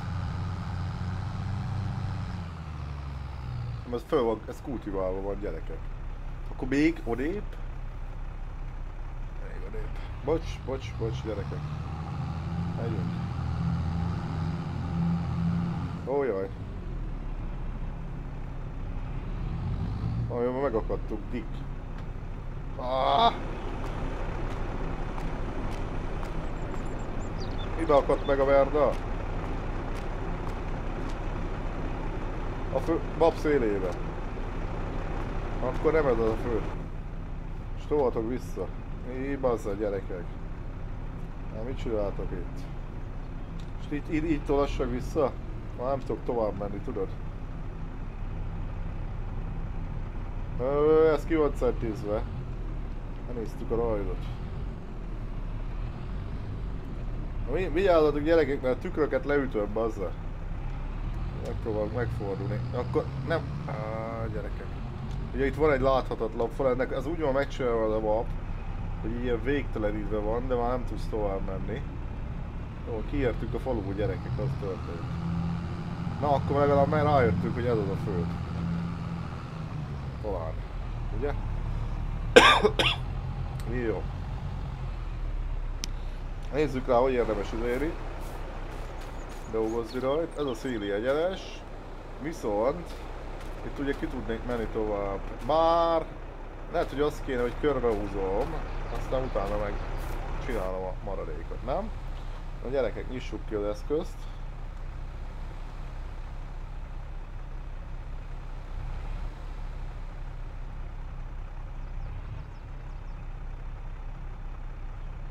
Ez föl van, ez kultiválva van, gyerekek. Akkor még odébb? Még odébb. Bocs, bocs, bocs, gyerekek. Megyünk. Ó, jaj. Olyan, megakadtuk, Dick. Ah! Ide akadt meg a Verda. A fő, bab szélébe. Akkor nem ez az a fő. És tolhatok vissza. Mi bazza, gyerekek. Na, mit csináltok itt? És így, így, így tolassak vissza? Már nem tudok tovább menni, tudod? Ö, ez ki volt szentízve. Néztük a rajdot. Vigyázzatok, gyerekek, mert a tükröket leütöm, bazza. Megpróbálok megfordulni. Akkor nem... Áh, gyerekek. Ugye itt van egy láthatatlan fal, ennek az úgy van megcsinálva a map, hogy ilyen végtelenítve van, de már nem tudsz tovább menni. Jó, kiértünk a faluba, gyerekek, az történt. Na, akkor legalább már rájöttünk, hogy ez az a föld. Talán. Ugye? Jó. Nézzük rá, hogy érdemes izélni. Dolgozni rajta. Ez a széli egyenes. Viszont itt ugye ki tudnék menni tovább. Bár lehet, hogy azt kéne, hogy körbehúzom, aztán utána meg csinálom a maradékot, nem? Na gyerekek, nyissuk ki az eszközt.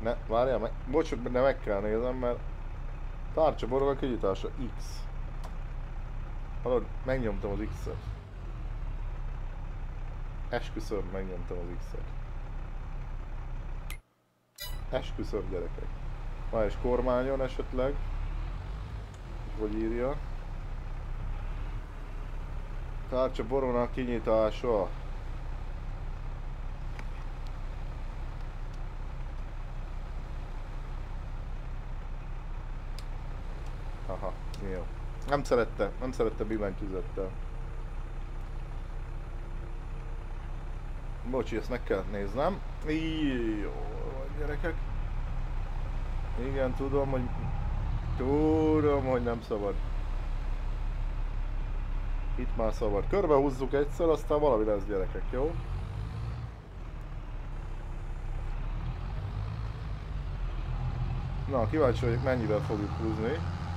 Ne, várjál meg. Bocs, de meg kell nézem, mert tárcsa borog kinyitása X. Hallod, megnyomtam az X-et. Esküszöm, megnyomtam az X-et. Esküszöm, gyerekek. Már is kormányon esetleg. Hogy írja. Tárcsa borona kinyitása. Aha, jó. Nem szerette, nem szerette billentyűzettel. Bocsi, ezt meg kell néznem. Jó, gyerekek. Igen, tudom, hogy... Tudom, hogy nem szabad. Itt már szabad. Körbehúzzuk egyszer, aztán valami lesz, gyerekek, jó? Na, kíváncsi vagyok, mennyivel fogjuk húzni.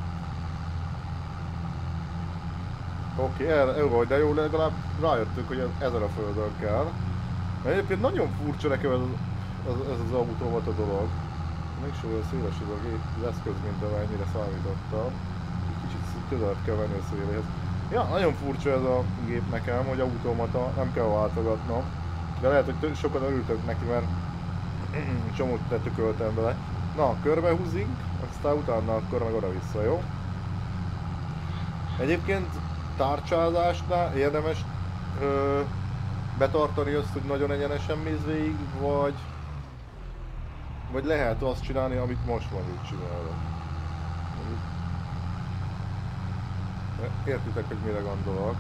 Oké, okay, jó, de jó, legalább rájöttünk, hogy ezen a földön kell. Mert egyébként nagyon furcsa nekem ez, ez, ez az automata dolog. Mégsem olyan széles ez a gép, az eszköz, mint amennyire számítottam. Kicsit közel kell venni a széléhez. Ja, nagyon furcsa ez a gép nekem, hogy automata, nem kell váltogatnom. De lehet, hogy sokan örültök neki, mert csomót tettököltem bele. Na, körbehúzunk, aztán utána akkor meg oda-vissza, jó? Egyébként tárcsázásnál érdemes ö, betartani azt, hogy nagyon egyenesen mész végig, vagy, vagy lehet azt csinálni, amit most mondjuk csinálok. Értitek, hogy mire gondolok?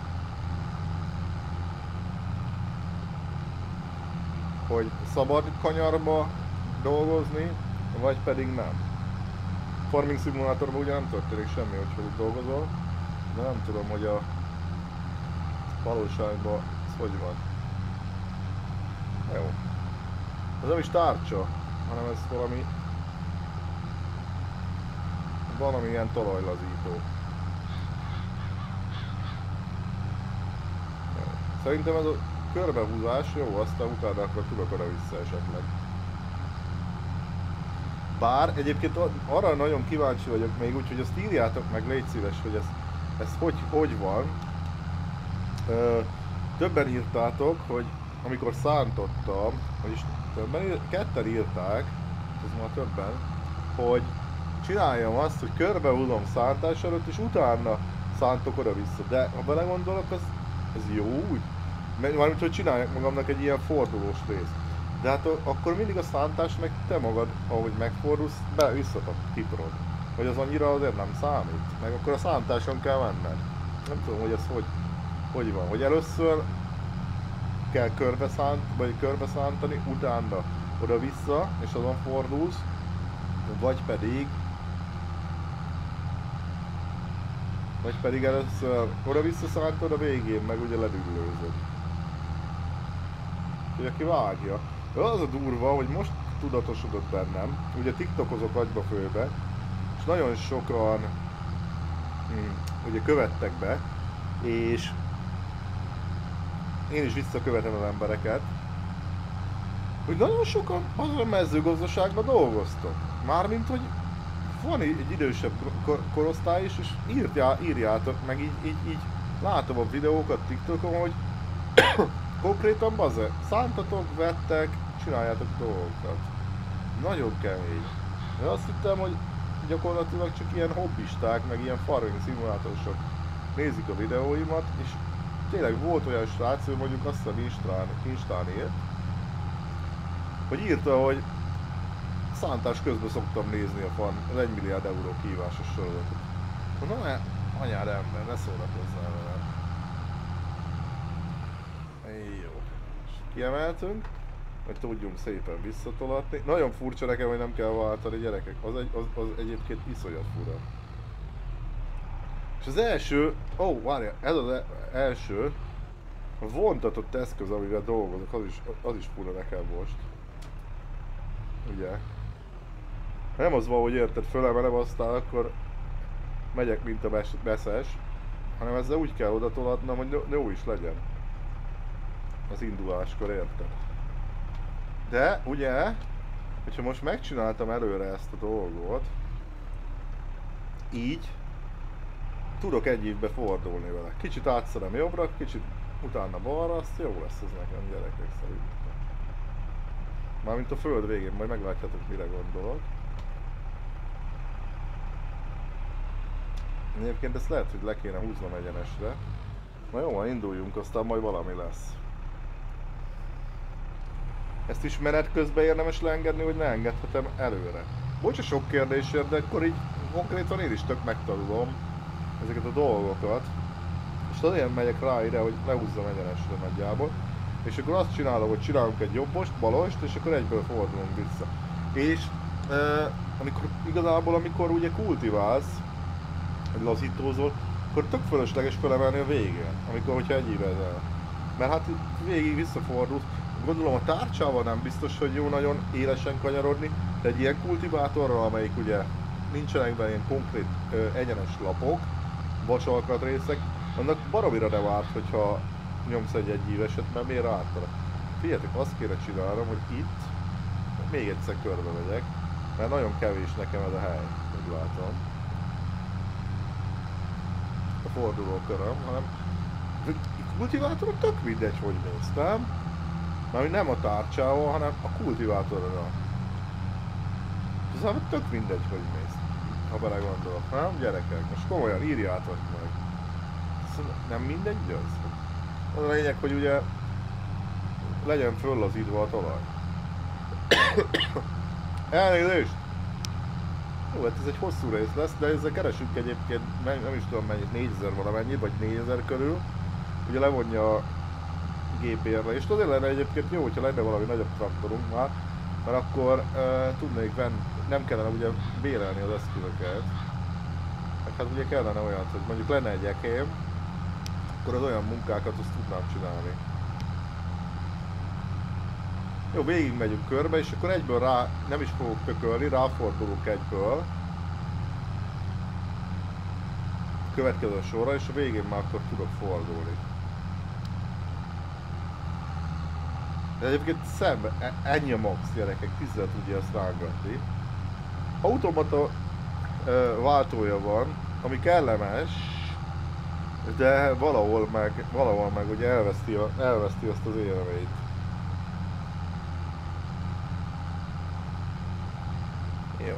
Hogy szabad kanyarba dolgozni, vagy pedig nem. Farming szimulátorban ugye nem történik semmi, hogyha úgy dolgozol, de nem tudom, hogy a valóságban ez hogy van. Jó. Ez nem is tárcsa, hanem ez valami valami ilyen talajlazító. Jó. Szerintem ez a körbehúzás jó, aztán utána akkor tudok oda vissza esetleg. Bár egyébként arra nagyon kíváncsi vagyok még, úgyhogy azt írjátok meg, légy szíves, hogy ez, ez hogy, hogy van. Ö, többen írtátok, hogy amikor szántottam, vagyis többen, ír, ketten írták, ez már többen, hogy csináljam azt, hogy körbehúzom szántás előtt, és utána szántok oda-vissza. De ha belegondolok, az, ez jó úgy. Mármint, hogy csináljak magamnak egy ilyen fordulós részt. De hát akkor mindig a szántás meg te magad, ahogy megfordulsz, be visszatiprod. Hogy az annyira azért nem számít. Meg akkor a szántáson kell menned. Nem tudom, hogy ez hogy, hogy van. Hogy először kell körbeszánt, vagy körbeszántani, utána oda-vissza, és azon fordulsz. Vagy pedig... Vagy pedig először oda-vissza szántod, a végén meg ugye ledüglőzöd. Hogy aki vágja. Az a durva, hogy most tudatosodott bennem, ugye tiktokozok agyba főbe, és nagyon sokan hm, ugye követtek be, és én is visszakövetem az embereket, hogy nagyon sokan azon a mezőgazdaságban dolgoztok. Mármint, hogy van egy idősebb korosztály is, és írjá, írjátok meg, így, így, így látom a videókat TikTokon, hogy konkrétan baze, szántatok, vettek, csináljátok dolgokat. Nagyon kemény. Én azt hittem, hogy gyakorlatilag csak ilyen hobbisták, meg ilyen farming szimulátorosok nézik a videóimat, és tényleg volt olyan srác, hogy mondjuk azt a Instán, Instán írt, hogy írta, hogy szántás közben szoktam nézni a fan, az egy milliárd euró kívásos sorozatot. Mondom, ne, anyád ember, ne szórakozzál vele. Jó. Kiemeltünk, hogy tudjunk szépen visszatolatni. Nagyon furcsa nekem, hogy nem kell váltani, gyerekek. Az, egy, az, az egyébként iszonyat fura. És az első... Ó, oh, várjál, ez az e első a vontatott eszköz, amivel dolgozok, az is, az is fura nekem most. Ugye? Nem az van, hogy érted, fölemelem, aztán akkor megyek, mint a beszes, hanem ezzel úgy kell oda tolatnom, hogy jó is legyen. Az induláskor, érted? De, ugye, hogyha most megcsináltam előre ezt a dolgot, így tudok egy évbe fordulni vele. Kicsit átszerem jobbra, kicsit utána balra, azt jó lesz ez nekem, gyerekek, szerintem. Mármint a föld végén, majd meglátjátok, mire gondolok. Egyébként ezt lehet, hogy le kéne húznom egyenesre. Na jó, induljunk, aztán majd valami lesz. Ezt is menet közben érdemes leengedni, hogy ne engedhetem előre. Bocs a sok kérdésért, de akkor így konkrétan én is tök megtanulom ezeket a dolgokat. És azért megyek rá ide, hogy lehúzzam egyenesre nagyjából. És akkor azt csinálom, hogy csinálunk egy jobbost, balost, és akkor egyből fordulunk vissza. És e, amikor, igazából amikor ugye kultiválsz, vagy lazítózol, akkor tök fölösleges felemelni a végén, amikor hogyha egyívezel. Mert hát végig visszafordulsz. Gondolom a tárcsával nem biztos, hogy jó nagyon élesen kanyarodni, de egy ilyen kultivátorral, amelyik ugye nincsenek benne ilyen konkrét ö, egyenes lapok, vacsalkatrészek, annak baromira ne várt, hogyha nyomsz egy egyíveset, mert miért ártana. Figyeljetek, azt kéne csinálnom, hogy itt még egyszer körbe megyek, mert nagyon kevés nekem ez a hely, úgy látom. A fordulóköröm, hanem a kultivátorok tök mindegy, hogy mész, nem? Mármint nem a tárcsával, hanem a kultivátorra. Szóval tök mindegy, hogy mész, ha belegondolok, nem? Gyerekek, most komolyan írjátok meg. Szóval nem mindegy az? Az a lényeg, hogy ugye legyen föllazítva a talaj. Elnézést! Jó, hát ez egy hosszú rész lesz, de ezzel keresünk egyébként, nem is tudom mennyit, négyezer valamennyi, vagy négyezer körül. Ugye levonja a gépérre, és azért lenne egyébként jó, hogyha lenne valami nagyobb traktorunk már, mert akkor uh, tudnék venni, nem kellene ugye bérelni az eszközöket. Meg hát ugye kellene olyan, hogy mondjuk lenne egy ekém, akkor az olyan munkákat azt tudnám csinálni. Jó, végig megyünk körbe, és akkor egyből rá, nem is fogok tökölni, ráfordulunk egyből. A következő sorra, és a végén már akkor tudok fordulni. De egyébként szembe, ennyi a max, gyerekek, tízzel tudja ezt rángatni. Automata ö, váltója van, ami kellemes, de valahol meg, valahol meg ugye elveszti, a, elveszti azt az élményt. Jó.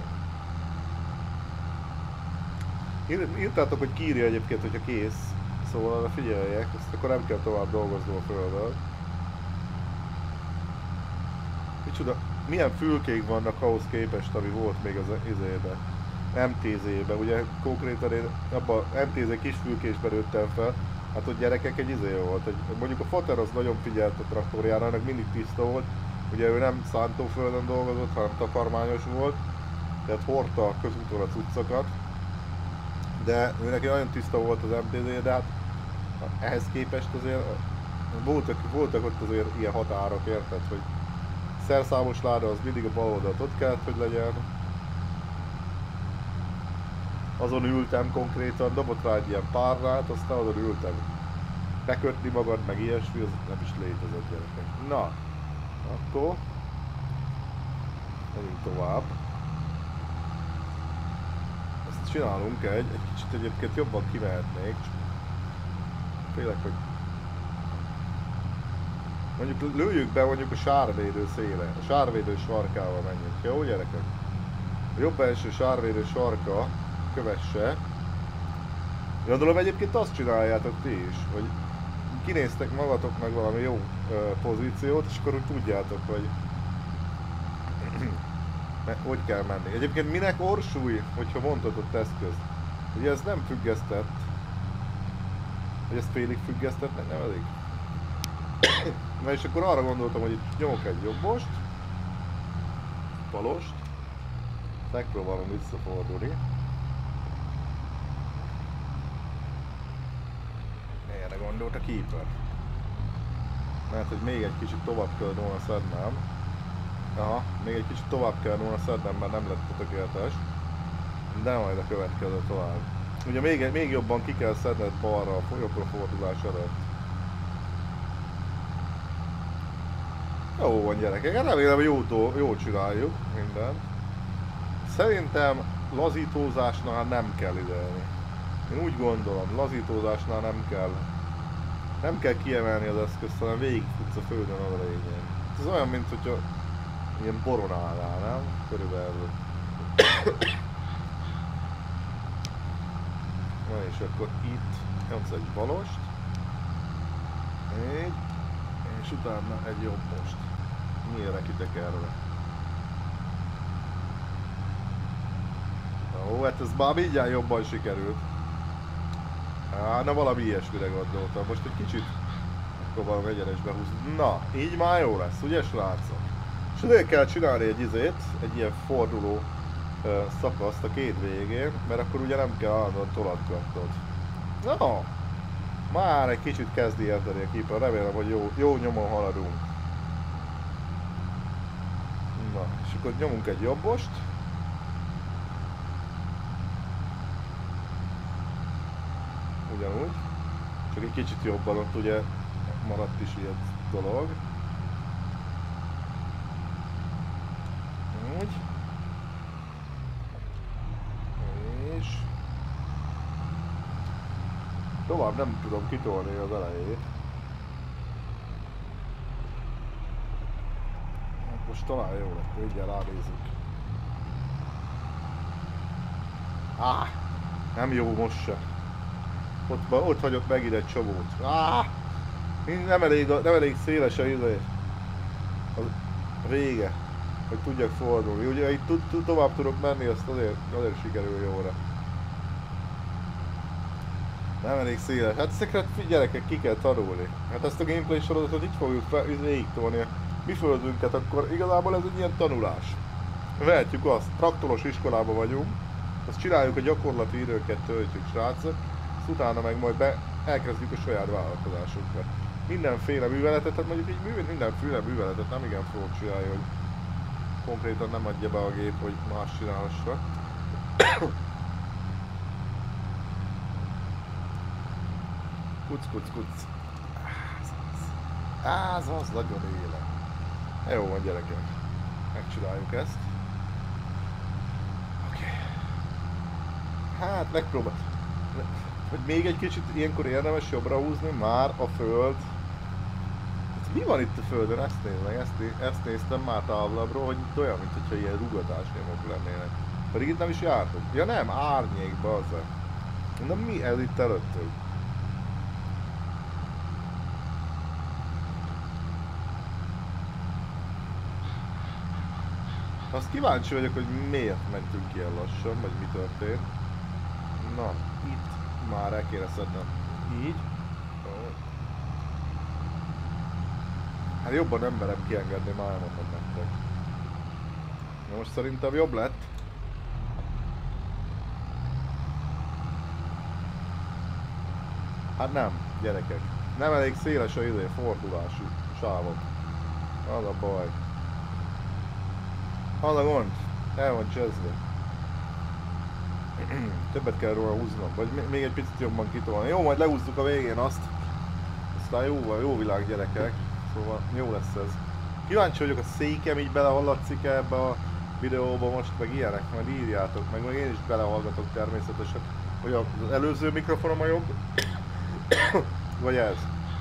Írtátok, hogy kiírja egyébként, hogyha kész, szóval figyeljek, ezt akkor nem kell tovább dolgozni a földön. Micsoda, milyen fülkék vannak ahhoz képest, ami volt még az izében, em té zében, ugye konkrétan én abban em té zé kis fülkésben nőttem fel, hát hogy gyerekek egy izé volt, egy, mondjuk a fater az nagyon figyelt a traktorjára, ennek mindig tiszta volt, ugye ő nem szántóföldön dolgozott, hanem takarmányos volt, tehát hordta a közúton a cuccokat, de ő neki nagyon tiszta volt az em té zé, de hát ehhez képest azért voltak, voltak ott azért ilyen határok, érted, hogy szerszámos láda az mindig a bal oldalt ott kellett, hogy legyen. Azon ültem konkrétan, dobott rá egy ilyen párnát, aztán azon ültem. Bekötni magad, meg ilyesmi, az nem is létezett, gyerekek. Na, akkor megyünk tovább. Ezt csinálunk egy, egy kicsit egyébként jobban kimehetnék. Félek, hogy mondjuk lőjük be mondjuk a sárvédő széle, a sárvédő sarkával menjünk, jó gyerekek? A jobb első sárvédő sarka kövesse. Gondolom egyébként azt csináljátok ti is, hogy kinéztek magatok meg valami jó ö, pozíciót, és akkor úgy tudjátok, hogy hogy kell menni. Egyébként minek orsúly, hogyha vontatott eszköz? Ugye ez nem függesztett, hogy ezt félig függesztettnek nevezik? Na és akkor arra gondoltam, hogy itt nyomok egy jobbost, balost, megpróbálom visszafordulni. Erre gondolt a keeper. Mert hogy még egy kicsit tovább kell volna szednem. Aha, még egy kicsit tovább kell volna szednem, mert nem lett tökéletes. De majd a következő tovább. Ugye még, még jobban ki kell szedned balra a jobbra fordulás előtt. Jó van gyerekek, remélem jó, jó csináljuk mindent. Szerintem lazítózásnál nem kell ideelni. Én úgy gondolom, lazítózásnál nem kell. Nem kell kiemelni az eszközt, hanem végigfutsz a földön a lényen. Ez olyan, mint hogyha ilyen boronálnál, nem? Körülbelül. Na és akkor itt nyomsz egy balost. Így. És utána egy jobbost. Nyílre kitekerve. Ó, hát ez már mindjárt jobban sikerült. Á, na valami ilyesmire gondoltam. Most egy kicsit akkor valami egyenesbe húzni. Na, így már jó lesz, ugye srácok? És azért kell csinálni egy izét, egy ilyen forduló uh, szakaszt a két végén, mert akkor ugye nem kell állandóan tolatgatnod. Na, már egy kicsit kezdi érteni a képen, remélem, hogy jó, jó nyomon haladunk. Na, és akkor nyomunk egy jobbost. Ugyanúgy, csak egy kicsit jobban, ott ugye maradt is ilyen dolog. Úgy. És tovább nem tudom kitolni az elejét. Most talán jó lett, mindjárt ránézünk. Áh, nem jó most se. Ott, ott hagyott megint egy csomót. Áh, nem elég, nem elég széles a izé. A vége, hogy tudjak fordulni. Ugye itt tovább tudok menni, azt azért, azért sikerül jóra. Nem elég széles. Hát ezeket gyerekek ki kell tanulni. Hát ezt a gameplay sorozatot így fogjuk végigtolni a mi földünket, akkor igazából ez egy ilyen tanulás. Vehetjük azt, traktoros iskolában vagyunk, azt csináljuk, a gyakorlati időket töltjük, srácok, azt utána meg majd be elkezdjük a saját vállalkozásunkat. Mindenféle műveletet, tehát mondjuk így művel, mindenféle műveletet nem igen fogok csinálni, hogy konkrétan nem adja be a gép, hogy más csinálhassa. Kuc, kuc, kuc. Az az, nagyon éle. Jó van gyerekek. Megcsináljuk ezt. Oké. Okay. Hát megpróbál. Hogy még egy kicsit ilyenkor érdemes jobbra húzni már a föld. Mi van itt a földön? Ezt nézd meg, ezt, ezt néztem már távolabbról, hogy itt olyan, mintha ilyen rugatásnyomok lennének. Pedig itt nem is jártunk. Ja nem, árnyékba az. Na mi ez itt előttünk? Azt kíváncsi vagyok, hogy miért mentünk ilyen lassan, vagy mi történt. Na, itt már el kéne szednem. Így. Hát jobban nem merem kiengedni, már elmondom nektek. Na most szerintem jobb lett. Hát nem, gyerekek. Nem elég széles a idő, fordulási sávok. Az a baj. Az a gond, el van cseszve. Többet kell róla húznom, vagy még egy picit jobban kitolni. Jó, majd lehúzzuk a végén azt. Aztán jó, jó világ gyerekek. Szóval jó lesz ez. Kíváncsi vagyok, a székem így belehallatszik ebbe a videóba most, meg ilyenek, majd írjátok, meg meg én is belehallgatok természetesen. Hogy az előző mikrofonom a jobb, vagy ez.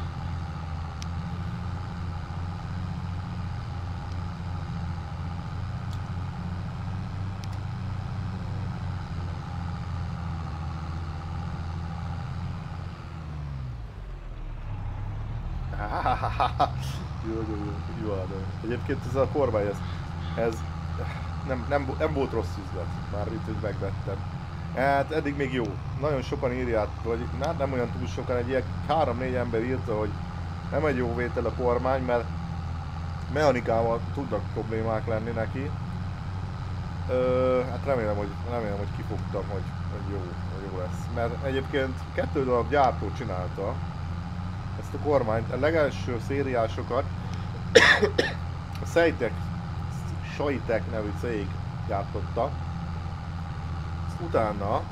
Jó, jó, jó, jó, egyébként ez a kormány, ez, ez nem, nem, nem volt rossz üzlet, már itt, hogy megvettem. Hát eddig még jó. Nagyon sokan írják, vagy hát nem olyan túl sokan, egy ilyen három-négy ember írta, hogy nem egy jó vétel a kormány, mert mechanikával tudnak problémák lenni neki. Ö, hát remélem, hogy, remélem, hogy kifogtam, hogy, hogy jó, hogy jó lesz. Mert egyébként kettő darab gyártó csinálta ezt a kormányt, a legelső szériásokat a Szejtek, Sajtek nevű cég gyártotta. Ezt utána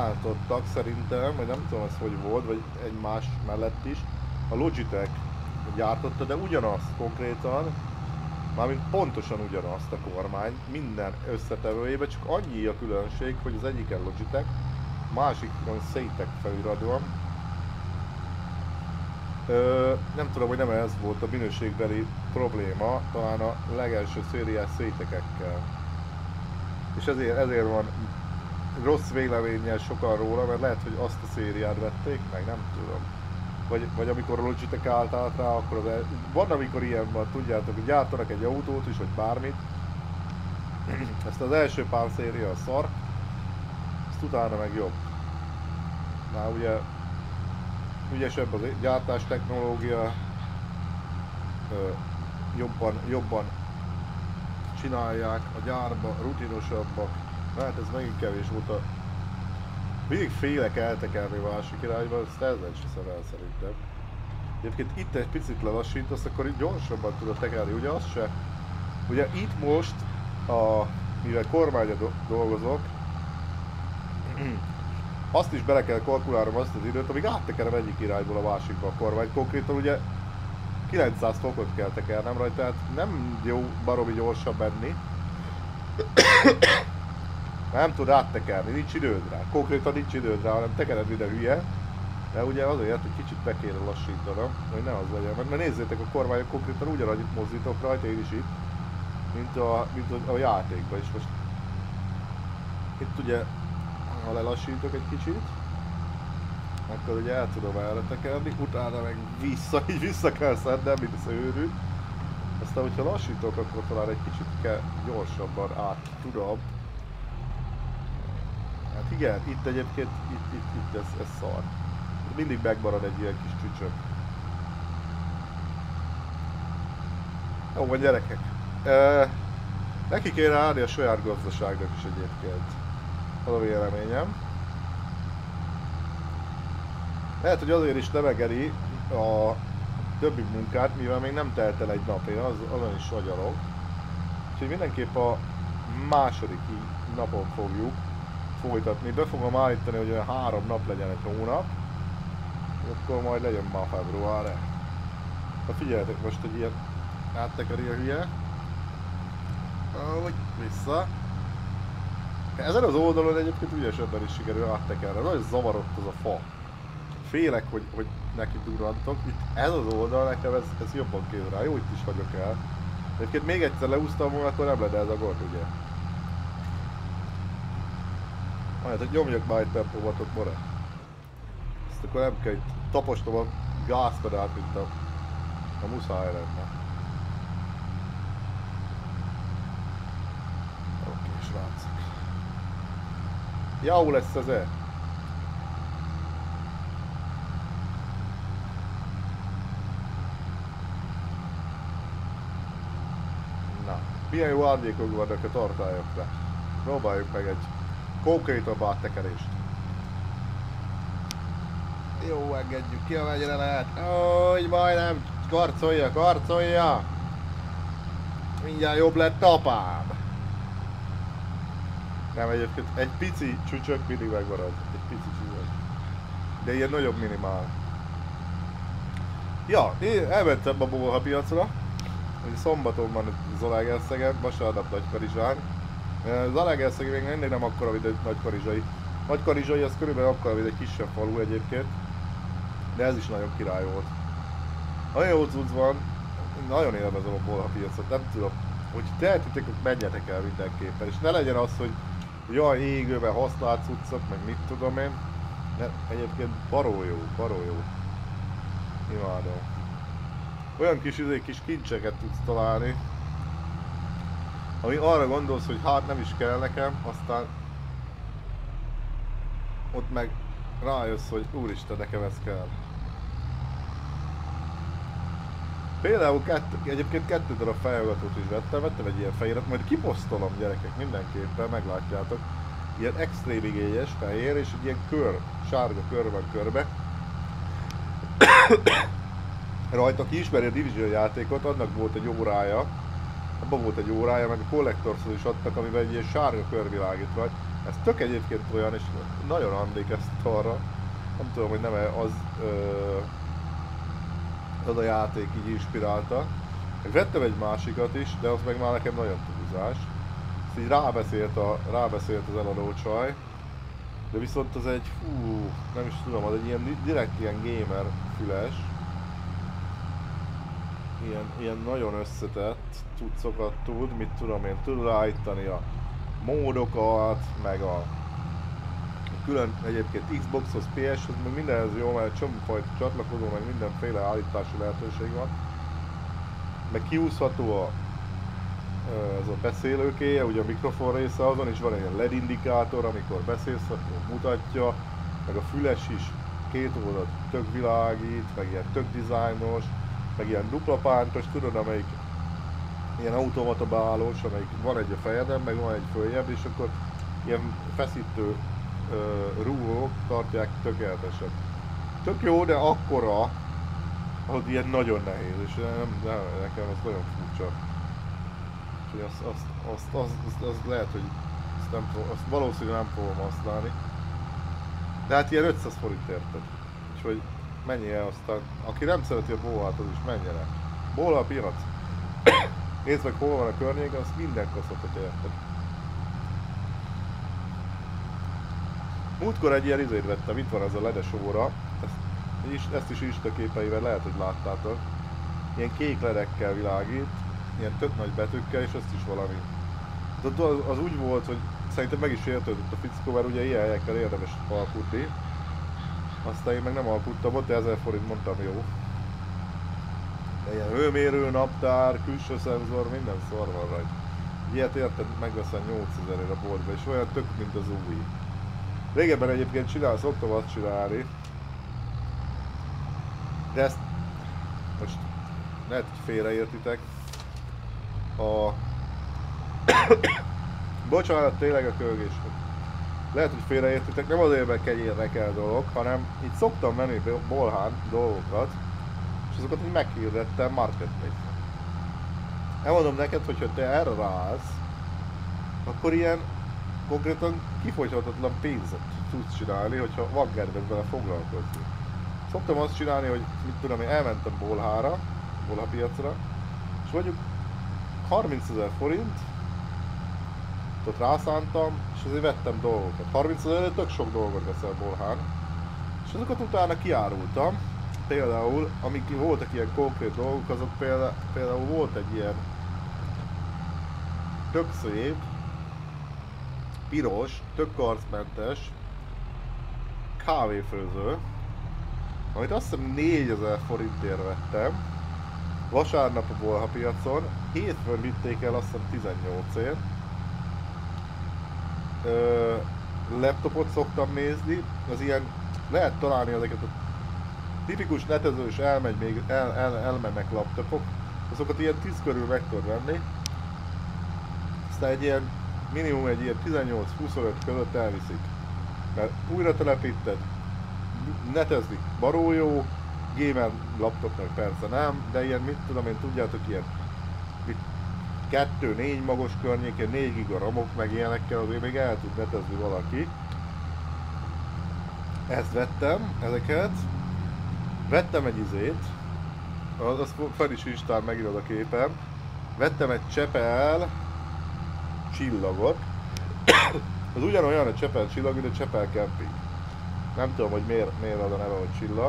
váltottak szerintem, vagy nem tudom ez hogy volt, vagy egy más mellett is, a Logitech gyártotta, de ugyanazt konkrétan, mármint pontosan ugyanazt a kormány, minden összetevőjében, csak annyi a különbség, hogy az egyiken Logitech, másikon Saitek feliratúan. Ö, nem tudom, hogy nem ez volt a minőségbeli probléma, talán a legelső szériás Saitekekkel. És ezért, ezért van rossz véleménnyel sokan róla, mert lehet, hogy azt a szériát vették meg, nem tudom. Vagy, vagy amikor a Logitech állt át rá, akkor az el... van amikor ilyen van, tudjátok, hogy gyártanak egy autót is, vagy bármit. Ezt az első pár széria a szar, ezt utána meg jobb. Már ugye ügyesebb az gyártás technológia, jobban, jobban csinálják a gyárba, rutinosabbak. Hát ez megint kevés volt a... Mindig félek eltekerni másik irányba, ezt ezzel sem hiszem el szerintem. Egyébként itt egy picit lelassítasz, akkor itt gyorsabban tudod tekerni, ugye az se... Ugye itt most, a, mivel kormányon do dolgozok, azt is bele kell kalkulálnom azt az időt, amíg áttekerem egyik irányból a másikba a kormányt. Konkrétan ugye kilencszáz fokot kell tekernem rajta, tehát nem jó baromi gyorsan menni. Nem tud áttekerni, nincs időd rá. Konkrétan nincs időd rá, hanem tekered ide hülye. De ugye azért, hogy kicsit be kéne lassítanom, hogy ne az legyen. Mert nézzétek, a kormányok konkrétan ugyanannyit mozdítok rajta, én is itt, mint a, mint a, a játékban is. Most itt ugye, ha lelassítok egy kicsit, akkor ugye el tudom erre tekerni, utána meg vissza, így vissza kell szednem, mint az őrült. Aztán, hogyha lassítok, akkor talán egy kicsit kell gyorsabban át tudom. Hát igen, itt egyébként, itt, itt, itt ez, ez szar. Mindig megmarad egy ilyen kis csücsök. Jó, vagy gyerekek. E, neki kéne állni a saját gazdaságnak is egyébként. Az a véleményem. Lehet, hogy azért is nem egeri a többi munkát, mivel még nem telt el egy nap, én az, azon is agyalok. Úgyhogy mindenképp a második napon fogjuk folytatni. Be fogom állítani, hogy olyan három nap legyen egy hónap. Akkor majd legyen már február. Ha figyeljetek, most egy ilyen áttekeri a hülye. Úgy, vissza. Ezen az oldalon egyébként ügyesebben is sikerül áttekerni. Nagyon zavarott az a fa. Félek, hogy, hogy neki durantok. Itt ez az oldal, nekem ez, ez jobban kér rá. Jó, itt is hagyok el. Egyébként még egyszer leúsztam volna, akkor nem lenne ez a gond, ugye? Majd, hogy nyomjak már egy tempomatot, more. Ezt akkor nem kell itt tapostom a gázpedált, mint a, a muszáj lenne. Oké, srácok. Jó lesz ez-e? Na, milyen jó árnyékok vannak a tartályokra. Próbáljuk meg egy konkrétabb áttekerést. Jó, engedjük ki, amennyire lehet. Úgy, majdnem, karcolja, karcolja. Mindjárt jobb lett, apám. Nem, egyébként egy pici csücsök mindig megmarad. Egy pici csücsök. De ilyen nagyobb minimál. Ja, én elmentem a bolha piacra. Szombaton van Zalaegerszegen, vasárnap Nagykarizsán. Zalaegerszeg még mindig nem akkora, mint egy Nagykarizsai. Nagykarizsai az körülbelül akkora, mint egy kisebb falu egyébként. De ez is nagyon király volt. Nagyon jó cucc van, nagyon élvezem a bolha piacot, nem tudom, hogy tehetitek, hogy menjetek el mindenképpen, és ne legyen az, hogy jaj, égőben használt cuccok, meg mit tudom én, de egyébként baró jó, baró jó. Imádom. Olyan kis, izé, kis kincseket tudsz találni, ami arra gondolsz, hogy hát nem is kell nekem, aztán ott meg rájössz, hogy úristen, nekem ez kell. Például kettő, egyébként kettő darab fejhallgatót is vettem, vettem egy ilyen fehéret, majd kiposztolom gyerekek, mindenképpen meglátjátok. Ilyen extrém igényes, fehér, és egy ilyen kör, sárga kör van körbe. Rajta, aki ismeri a Division játékot, annak volt egy órája, abban volt egy órája, meg a Collectorson is adtak, amiben egy ilyen sárga kör világít vagy. Ez tök egyébként olyan, és nagyon emlékeztet arra, nem tudom, hogy nem-e az ö, az a játék így inspirálta. Meg vettem egy másikat is, de az meg már nekem nagyon túlzás. Ezt így rábeszélt, a, rábeszélt az eladó csaj. De viszont az egy, hú, nem is tudom, az egy ilyen direkt ilyen gamer füles. Ilyen, ilyen nagyon összetett cuccokat tud, mit tudom én, tud ráállítani a módokat, meg a külön egyébként Xboxhoz, pé eshez, meg mindenhez jó, mert csomófajta csatlakozó, meg mindenféle állítási lehetőség van. Meg kiúszható a, ez a beszélőkéje, ugye a mikrofon része azon, és van egy el é dé indikátor, amikor beszélsz, akkor mutatja, meg a füles is két oldalt tök világít, meg ilyen tök dizájnos, meg ilyen dupla pántos, tudod, amelyik ilyen automata beállós, amelyik van egy a fejeden, meg van egy följebb, és akkor ilyen feszítő uh, rúgók tartják tökéletesen. Tök jó, de akkora, hogy ilyen nagyon nehéz, és nem, nem, nekem ez nagyon furcsa. Úgyhogy azt, azt, azt, azt, azt, azt lehet, hogy azt, nem, azt valószínűleg nem fogom használni. De hát ilyen ötszáz forint érted. Úgyhogy menjél el aztán, aki nem szereti a bólhát, az is menjen el. Bólha a piac. Nézd meg, hol van a környéken, azt minden kaszhatott érted. Múltkor egy ilyen izét vettem, itt van ez a ledes óra. Ezt, ezt is instaképeivel lehet, hogy láttátok. Ilyen kék ledekkel világít, ilyen tök nagy betűkkel, és ezt is valami. Az, az úgy volt, hogy szerintem meg is értődött a fickó, mert ugye ilyen helyekkel érdemes alkutni. Aztán én meg nem alkuttam ott, de ezer forint mondtam jó. De ilyen hőmérő, naptár, külső szenzor, minden szar van rajta. Ilyet érted, megveszem nyolcezerért a boltba, és olyan tök, mint az új. Régebben egyébként csinál, szoktam azt csinálni. De ezt most lehet, hogy félreértitek. A... Bocsánat, tényleg a kölgés. Lehet, hogy félreértitek, nem azért, mert kenyérre kell dolog, hanem így szoktam venni bolhán dolgokat, és azokat így meghirdettem Marketplace-en. Elmondom neked, hogyha te erre ráállsz, akkor ilyen konkrétan kifogyhatatlan pénzet tudsz csinálni, hogyha van kedved vele foglalkozni. Szoktam azt csinálni, hogy mit tudom én, elmentem bolhára, bolhapiacra, és mondjuk harmincezer forint, ott rászántam, és azért vettem dolgokat. harmincezer tök sok dolgot veszel bolhán, és azokat utána kiárultam. Például, amik voltak ilyen konkrét dolgok, azok például, például volt egy ilyen tök szép, piros, tök karcmentes kávéfőző, amit azt hiszem négyezer forintért vettem, vasárnap a bolhapiacon, hétfőn vitték el azt hiszem tizennyolcért. Ö, laptopot szoktam nézni, az ilyen, lehet találni ezeket a tipikus netezős elmegy még, el, el, elmennek laptopok, azokat ilyen tíz körül meg tudod venni, aztán egy ilyen, minimum egy ilyen tizennyolc-huszonöt között elviszik, mert újra telepíted, netezni baró jó, gamer laptopnak persze nem, de ilyen mit tudom én, tudjátok ilyen kettő-négy magos környéken, négy giga ramok meg ilyenekkel azért még el tud netezni valaki. Ezt vettem, ezeket. Vettem egy izét, azt fel is instál, megírod a képem. Vettem egy Csepel csillagot. Az ugyanolyan a Csepel csillag, mint a Csepel Camping. Nem tudom, hogy miért, miért az a neve, hogy csillag.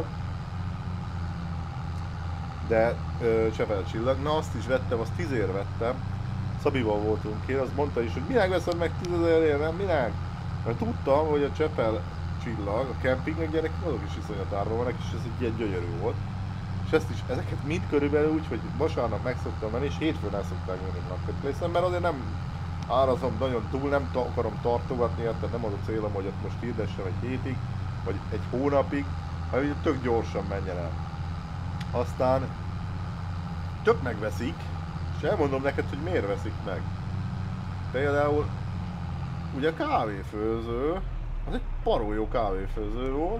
De ö, Csepel csillag. Na azt is vettem, azt tízért vettem. Szabival voltunk én, azt mondta is, hogy minek veszed meg tízezerért, nem minek? Mert tudtam, hogy a Csepel csillag, a kempingnek gyerekek, azok is iszonyat árva vannak, és ez egy ilyen gyönyörű volt. És ezt is, ezeket mind körülbelül úgy, hogy vasárnap meg szoktam menni, és hétfőn el szokták menni Marketplace-en, mert azért nem árazom nagyon túl, nem ta akarom tartogatni, tehát nem az a célom, hogy ott most hirdessem egy hétig, vagy egy hónapig, hanem hogy tök gyorsan menjen el. Aztán tök megveszik, és elmondom neked, hogy miért veszik meg. Például, ugye a kávéfőző, az egy paró jó kávéfőző volt.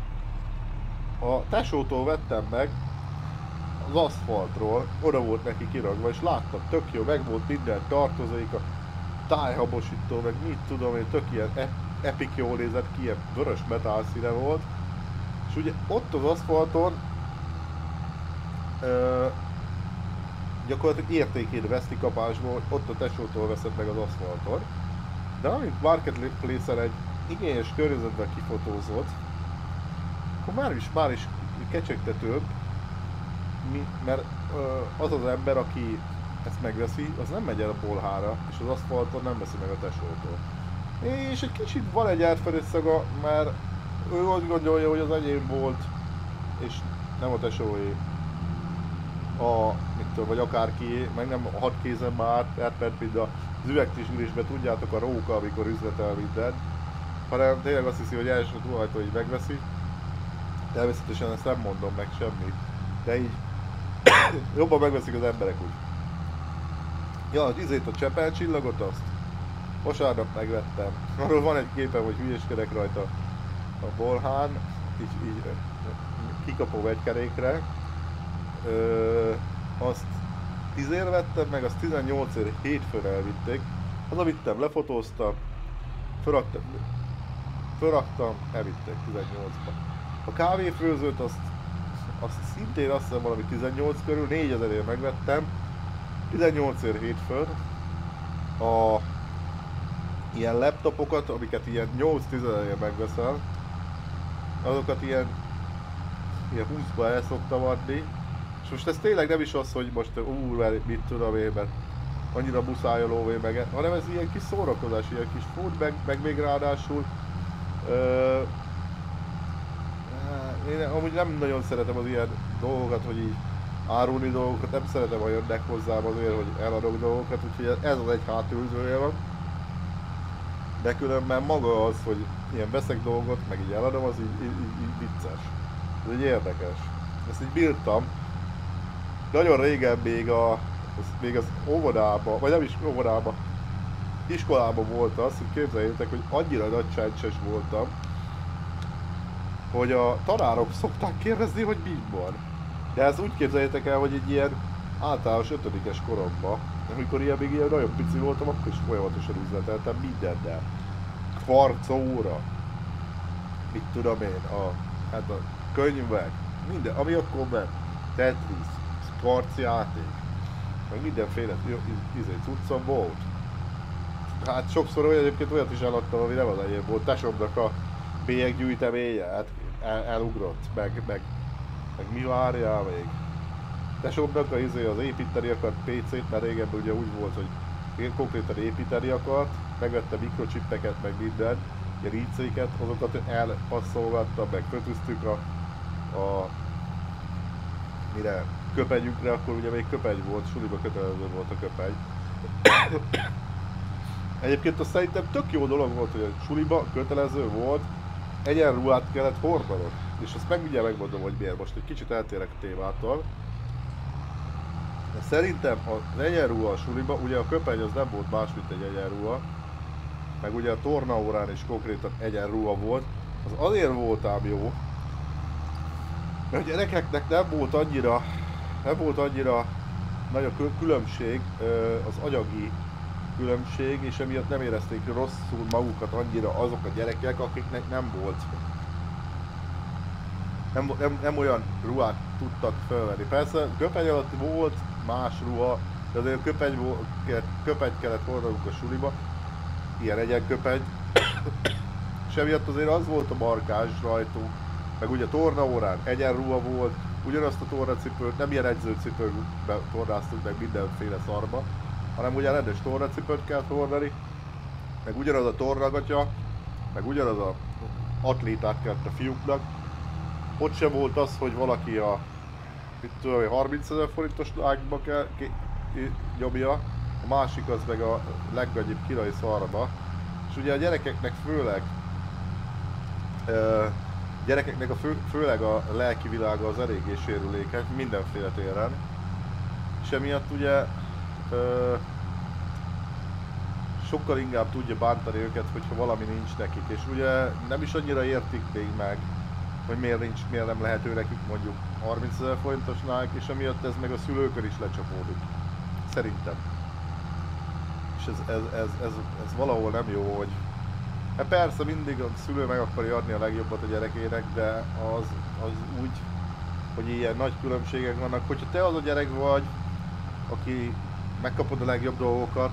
A tesótól vettem meg az aszfaltról, oda volt neki kirakva, és láttam, tök jó, meg volt minden tartozék, a tájhabosító, meg mit tudom én, tök ilyen epic jól nézett ki, ilyen vörös metál színe volt. És ugye ott az aszfalton Ö, gyakorlatilag értékét veszti kapásból, hogy ott a tesótól veszed meg az aszfaltot. De amint Marketplace-en egy igényes környezetben kifotózod, akkor már is, már is kecsegtetőbb, mert az az ember, aki ezt megveszi, az nem megy el a bolhára, és az aszfalton nem veszi meg a tesótól. És egy kicsit van egy átfedészaga, mert ő azt gondolja, hogy az enyém volt, és nem a tesóé. A, mit tudom, vagy akárki, meg nem hat kézen már átment, mint az üvegtisülésben, tudjátok, a róka, amikor üzletel mindent, hanem tényleg azt hiszi, hogy első tulajtól így megveszi. Természetesen ezt nem mondom meg semmit, de így jobban megveszik az emberek úgy. Ja, az izét, a Csepel csillagot, azt vasárnap megvettem. Arról van egy képem, hogy hülyéskedek rajta a bolhán, így, így kikapom egy kerékre. Ö, azt tízért vettem meg, azt tizennyolcért hétfőre elvitték. Haza vittem, lefotóztam, felraktam, felraktam, elvitték tizennyolcba. A kávéfőzőt azt, azt szintén azt hiszem valami tizennyolc körül, négyezerért megvettem, tizennyolcért hétfőn. A ilyen laptopokat, amiket ilyen nyolc-tízezerért megveszel, azokat ilyen, ilyen húszba el szoktam adni. És most ez tényleg nem is az, hogy most úr, mit tudom én, mert annyira muszáj a lóvé meg, hanem ez ilyen kis szórakozás, ilyen kis food, meg, meg még ráadásul ö, én amúgy nem nagyon szeretem az ilyen dolgokat, hogy így árulni dolgokat, nem szeretem, ha jönnek hozzám azért, hogy eladok dolgokat, úgyhogy ez az egy hátulzója van. De különben maga az, hogy ilyen veszek dolgot, meg így eladom, az így, így, így, így vicces. Ez így érdekes. Ezt így bírtam. Nagyon régen még, a, az, még az óvodában, vagy nem is óvodában, iskolában volt az, hogy képzeljétek, hogy annyira nagy csáncses voltam, hogy a tanárok szokták kérdezni, hogy mi van. De ezt úgy képzeljétek el, hogy egy ilyen általános ötödikes koromban, amikor ilyen még ilyen nagyon pici voltam, akkor is folyamatosan üzleteltem mindennel. Kvarc óra, mit tudom én, a, hát a könyvek, minden, ami akkor ment, Tetris, kvarc játék, meg mindenféle izé cuccom volt. Hát sokszor olyan, egyébként olyat is eladtam, ami nem az enyém volt, tesómnak a bélyeggyűjteménye, hát el, elugrott, meg, meg, meg mi várjál még. Tesómnak a, izé, az építeni akart pé cét, mert régebben ugye úgy volt, hogy konkrétan építeni akart, megvette mikrocsippeket, meg minden, ilyen rícéket, azokat elpasszolgattam, meg kötöztük a, a mire köpenyünkre, akkor ugye még köpeny volt, suliba kötelező volt a köpeny. Egyébként azt szerintem tök jó dolog volt, hogy a suliba kötelező volt, egyenruhát kellett hordanod. És azt meg ugye megmondom, hogy miért. Most egy kicsit eltérek a témától. De szerintem az egyenruha a suliba, ugye a köpeny az nem volt más, mint egy egyenruha. Meg ugye a tornaórán is konkrétan egyenruha volt. Az azért volt ám jó, mert a gyerekeknek nem volt annyira, nem volt annyira nagy a különbség, az anyagi különbség, és emiatt nem érezték rosszul magukat annyira azok a gyerekek, akiknek nem volt. Nem, nem, nem olyan ruhát tudtak felvenni. Persze köpeny alatt volt más ruha, de azért köpeny, köpeny kellett hordanunk a suliba, ilyen egyenköpeny. És emiatt azért az volt a markáns rajtunk, meg ugye tornaórán egyenruha volt, ugyanazt a tornacipőt, nem ilyen edzőcipőbe tornáztunk meg mindenféle szarba, hanem ugye rendes tornacipőt kellett hordani, meg ugyanaz a tornagatya, meg ugyanaz a atlétát kellett a fiúknak. Ott sem volt az, hogy valaki a mit tudom, harmincezer forintos lágba kell nyomja, a másik az meg a legnagyobb kínai szarba. És ugye a gyerekeknek főleg uh, gyerekeknek a fő, főleg a lelki világa az eléggé sérülékeny, mindenféle téren. És emiatt ugye uh, sokkal inkább tudja bántani őket, hogyha valami nincs nekik. És ugye nem is annyira értik még meg, hogy miért, nincs, miért nem lehető nekik mondjuk harmincezer forintos Nike, és emiatt ez meg a szülőkön is lecsapódik. Szerintem. És ez, ez, ez, ez, ez valahol nem jó, hogy... Hát persze mindig a szülő meg akarja adni a legjobbat a gyerekének, de az, az úgy, hogy ilyen nagy különbségek vannak. Hogyha te az a gyerek vagy, aki megkapod a legjobb dolgokat,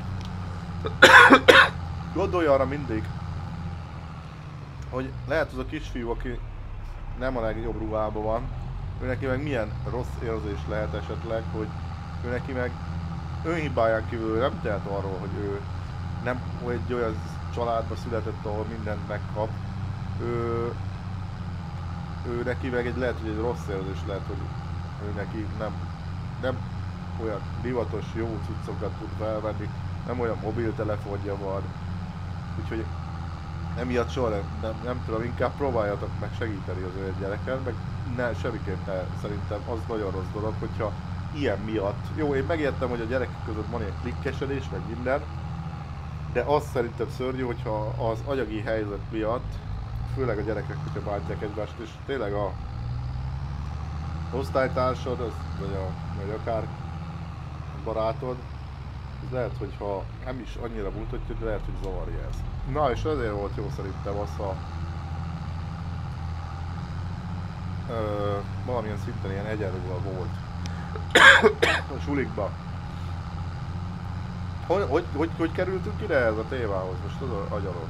gondolj arra mindig, hogy lehet az a kisfiú, aki nem a legjobb ruhában van, ő neki meg milyen rossz érzés lehet esetleg, hogy ő neki meg önhibáján kívül nem tehet arról, hogy ő nem egy olyan családba született, ahol mindent megkap. Ő, ő neki meg egy lehet, hogy egy rossz érzés lehet, hogy ő neki nem, nem olyan divatos jó cuccokat tud felvenni, nem olyan mobiltelefonja van, úgyhogy emiatt soha nem, nem, nem tudom, inkább próbáljatok meg segíteni az ő gyereken, meg ne, semmiképp ne, szerintem az nagyon rossz dolog, hogyha ilyen miatt, jó, én megértem, hogy a gyerekek között van ilyen klikkesedés, meg minden, de az szerintem szörnyű, hogyha az anyagi helyzet miatt, főleg a gyerekek, hogyha bántják egymást, és tényleg a osztálytársad, az, vagy, a, vagy akár barátod, ez lehet, hogyha nem is annyira mutatja, de lehet, hogy zavarja ez. Na, és azért volt jó szerintem az, ha ö, valamilyen szinten ilyen egyenruha volt a sulikba. Hogy, hogy, hogy, hogy kerültünk ide ez a témához? Most tudod, agyalod.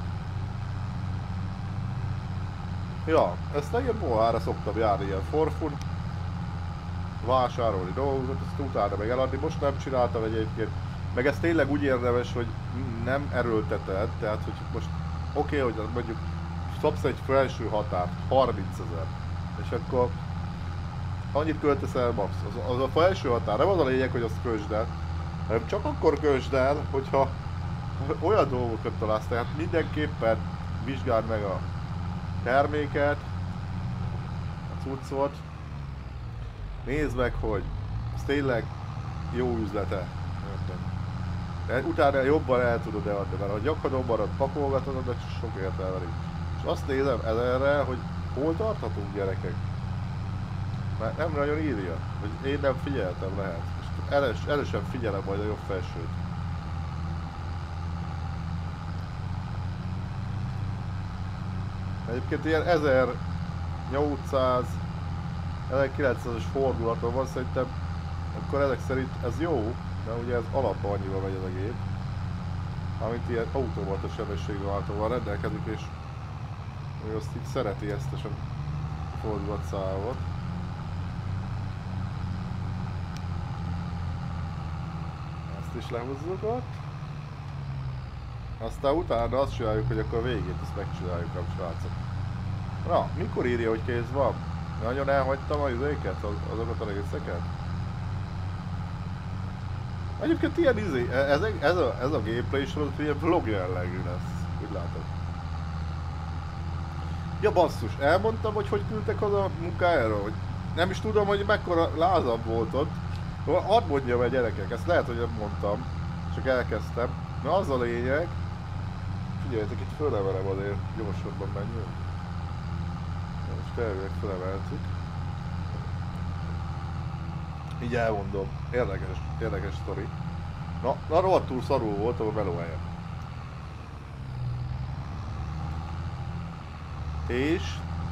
Ja, ezt legyen mohára szoktam járni ilyen forfun, vásárolni dolgokat, ezt utána meg eladni, most nem csináltam egyébként. Meg ez tényleg úgy érdemes, hogy nem erőlteted, tehát hogy most oké, okay, hogy mondjuk szabsz egy felső határt, harmincezer, és akkor annyit költesz el max. Az, az a felső határ, nem az a lényeg, hogy azt költsd el, hanem csak akkor költsd el, hogyha olyan dolgokat találsz, tehát mindenképpen vizsgáld meg a terméket, a cuccot, nézd meg, hogy ez tényleg jó üzlete. De utána jobban el tudod eladni, mert ha gyakran marad pakolgatod, de sok értelme nincs. És azt nézem ezerre, hogy hol tarthatunk gyerekek. Mert nem nagyon írja, hogy én nem figyeltem lehet. Most elős, elősen figyelem majd a jobb felsőt. Egyébként ilyen ezernyolcszáz ezerkilencszázas fordulaton van, szerintem akkor ezek szerint ez jó, mert ugye ez alapban annyival megy ez a gép, amit ilyen automata sebességváltóval rendelkezik, és ő azt így szereti ezt a fordulatszámot. Ezt is lehúzzuk ott. Aztán utána azt csináljuk, hogy akkor a végét ezt megcsináljuk, a srácok. Na, mikor írja, hogy kész van? Nagyon elhagytam a izéket, azokat a részeket? Egyébként ilyen izé, ez, ez, a, ez a gameplay sorozat ilyen vlog jellegű lesz, úgy látom. Ja basszus, elmondtam, hogy hogy küldtek az a munkájáról, hogy nem is tudom, hogy mekkora lázam volt ott. Hadd mondjam el gyerekek, ezt lehet, hogy nem mondtam, csak elkezdtem. Na az a lényeg, figyeljetek, itt fölemelem azért, gyorsabban menjünk. Most elvileg felemeltük. Így elmondom, érdekes, érdekes sztori. Na, na rohadtul szarul volt a melóhelyen. És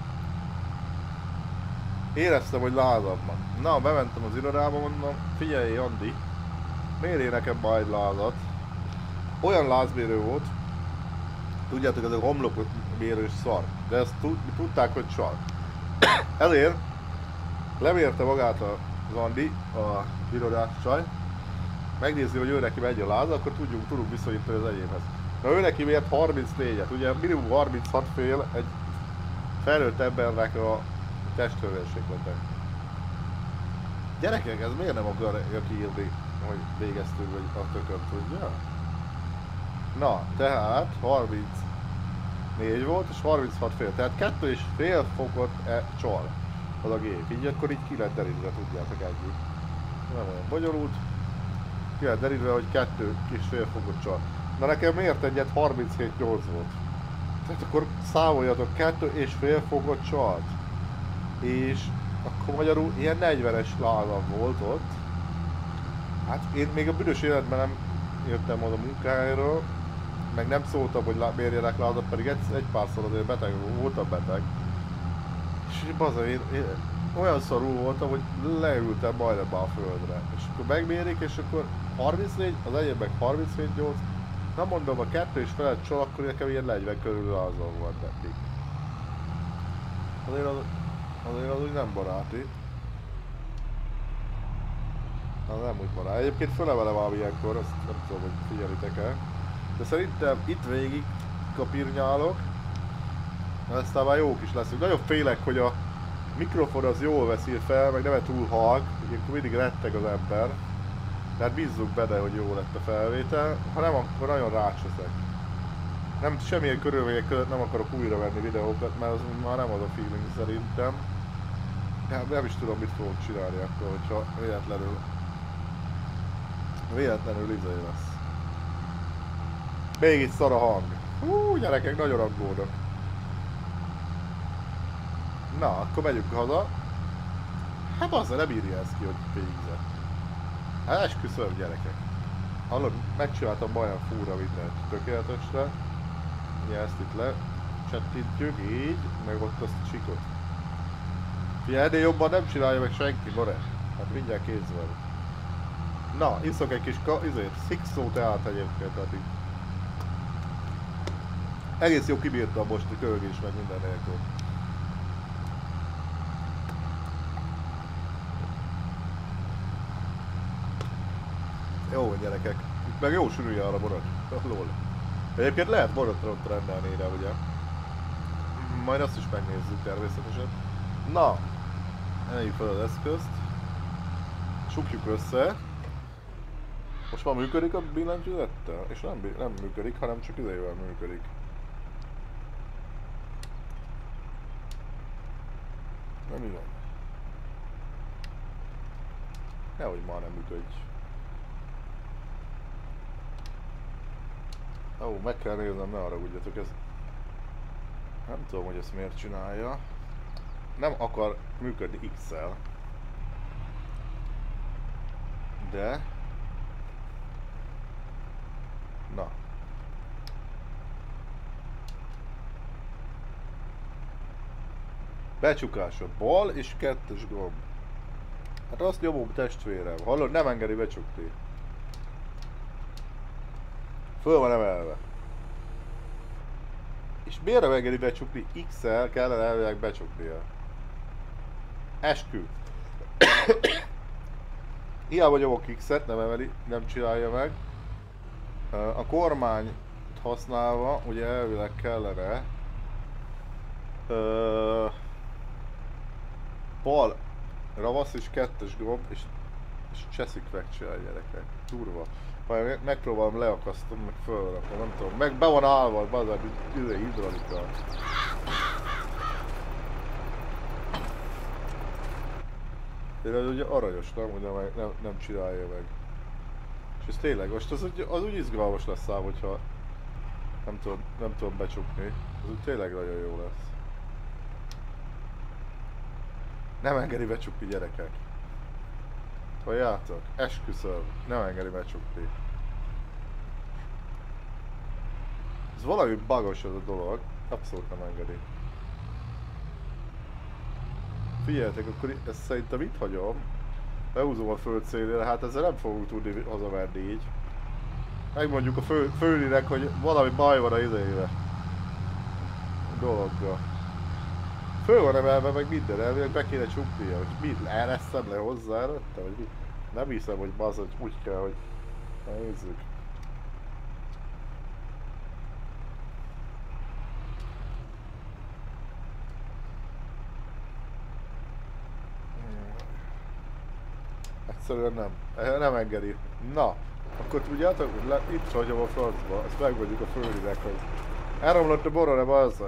éreztem, hogy lázam van. Na, bementem az irodába, mondom, figyelj Andi, mérjél nekem majd lázat. Olyan lázmérő volt, tudjátok, ez a homlokmérős szar, de ezt tudták, hogy csal. Ezért lemérte magát az Andi, a irodás csaj, megnézi, hogy ő neki megy a láza, akkor tudjunk, tudunk viszonyítani az enyémhez. Na ő neki mért harmincnégyet, ugye minimum harminchat fél egy felnőtt embernek a testhőmérséklete. Gyerekek, ez miért nem akarja kiírni, hogy végeztünk, vagy a tököm tudja? Na, tehát harmincnégy volt és harminchat fél, tehát kettő és fél fokot e csal az a gép, így akkor így ki lett derítve, tudjátok ennyi. Nem olyan bonyolult. Ki lett derítve, hogy kettő és fél fokot csal. Na nekem miért egyet harminchét nyolc volt? Tehát akkor számoljatok, kettő és fél fokot csalt. És akkor magyarul ilyen negyvenes lázam volt ott. Hát én még a büdös életben nem jöttem oda a munkájáról, meg nem szóltam, hogy mérjenek lázat, pedig egy, egy párszor azért beteg voltam beteg. És baza, én, én olyan szarul voltam, hogy leültem majdnem a földre. És akkor megmérik, és akkor harmincnégy, az enyém meg harmincnégy nyolc. Nem mondom, a kettő és felett csal, akkor nekem ilyen negyven körül azon van nekik. Azért az, azért az úgy nem baráti. Na nem úgy barát. Egyébként fölevelem ám ilyenkor, azt nem tudom, hogy figyelitek el. De szerintem itt végig kapirnyálok. Aztán már jók is leszünk. Nagyon félek, hogy a mikrofon az jól veszi fel, meg nem túl halk. Ilyenkor mindig retteg az ember. Tehát bízzunk benne, hogy jó lett a felvétel. Ha nem, akkor nagyon rács leszek. Nem, semmilyen körülmények között nem akarok újra venni videókat, mert az már nem az a feeling szerintem. Nem, nem is tudom, mit fogok csinálni akkor, hogyha véletlenül véletlenül izé lesz. Még itt szar a hang. Hú, gyerekek, nagyon aggódok. Na, akkor megyünk haza. Hát azzal nem írja ezt ki, hogy végzett. Hát esküszöm, gyerekek. Hallod, megcsináltam majdnem fúra mindent tökéletesre. Ugye ezt itt le csettintjük, így, meg ott azt a csikot. Figyelj, ennél jobban nem csinálja meg senki, More. Hát mindjárt kézzel. Na, iszok egy kis ka... izét, szikszó teát egyébként, tehát így. Egész jó kibírtam most a kölgés meg minden nélkül. Jó, gyerekek. Itt meg jó sűrűje arra borot. Lol. Egyébként lehet borot rendelni ide, ugye? Majd azt is megnézzük természetesen. Na, emeljük fel az eszközt. Sukjuk össze. Most már működik a billentyűzettel? És nem, nem működik, hanem csak idejével működik. Nem mi van? Nehogy már nem működj. Ó, meg kell néznem, ne haragudjatok, ez... Nem tudom, hogy ezt miért csinálja. Nem akar működni X-szel. De... Na. Becsukásod. Bal és kettes gomb. Hát azt nyomom, testvérem. Hallod? Nem engedi becsukni. Föl van emelve. És miért nem engedi becsukni? X-el kellene elvileg becsuknia. Eskü. Hiába nyomok X-et, nem emeli, nem csinálja meg. A kormányt használva, ugye elvileg kellene uh, bal ravasz és kettes gomb és, és cseszik megcsinálja, gyerekek. Durva. Majd megpróbálom leakasztom, meg fölrakom, nem tudom. Meg be van állva, bazár, ide hidraulika. Tényleg ugye aranyos, nem? Ugye nem, nem csinálja meg. És ez tényleg, most az, az úgy izgalmas lesz ám, hogyha nem tudom, nem tudom becsukni. Az úgy tényleg nagyon jó lesz. Nem engedi becsukni, gyerekek. Halljátok? Esküszöm, nem engedi becsukni. Ez valami bugos ez a dolog. Abszolút nem engedi. Figyeljetek, akkor ezt szerintem itt hagyom. Behúzom a föld szélére, hát ezzel nem fogunk tudni hazaverni így. Megmondjuk a fő, főninek, hogy valami baj van a idejével. A dologgal. Föl van emelve, meg minden, elvileg be kéne csuknia, hogy mit eleszem le hozzá előtte, vagy mit? Nem hiszem, hogy bazd, úgy kell, hogy nézzük. Egyszerűen nem. Nem engedi. Na, akkor tudjátok, hogy itt hagyom a francba, ezt megmondjuk a főninek, hogy elromlott a borra, ne bazd.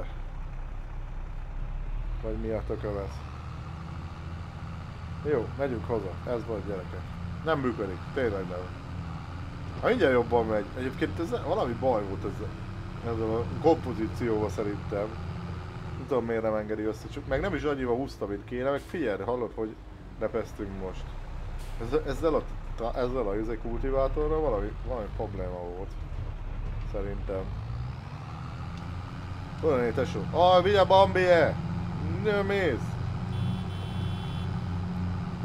Vagy mi a tököm ez? Jó, megyünk haza. Ez van, gyerekek. Nem működik, tényleg nem. Ha mindjárt jobban megy. Egyébként ez valami baj volt ezzel, ezzel a kompozícióval szerintem. Nem tudom miért nem engedi össze, csak meg nem is annyival húzta, mint kéne, meg figyelj, hallod, hogy repesztünk most. Ezzel, ezzel a, ezzel a izé kultivátorral valami, valami probléma volt. Szerintem. Tudod, tesó. Ah, vigyázz, Bambi-e! Nem mész!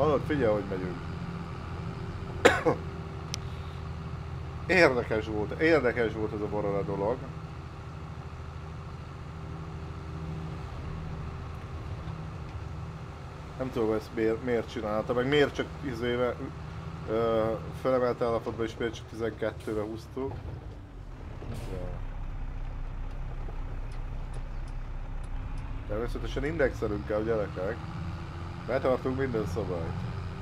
Hallod, figyelj, hogy megyünk. Érdekes volt, érdekes volt ez a Borora dolog. Nem tudom, ezt miért, miért csinálta, meg miért csak izéve uh, felemelt állapotban is miért csak tizenkettőre húztuk. Ja. Természetesen indexelünk kell, gyerekek. Betartunk minden szabályt.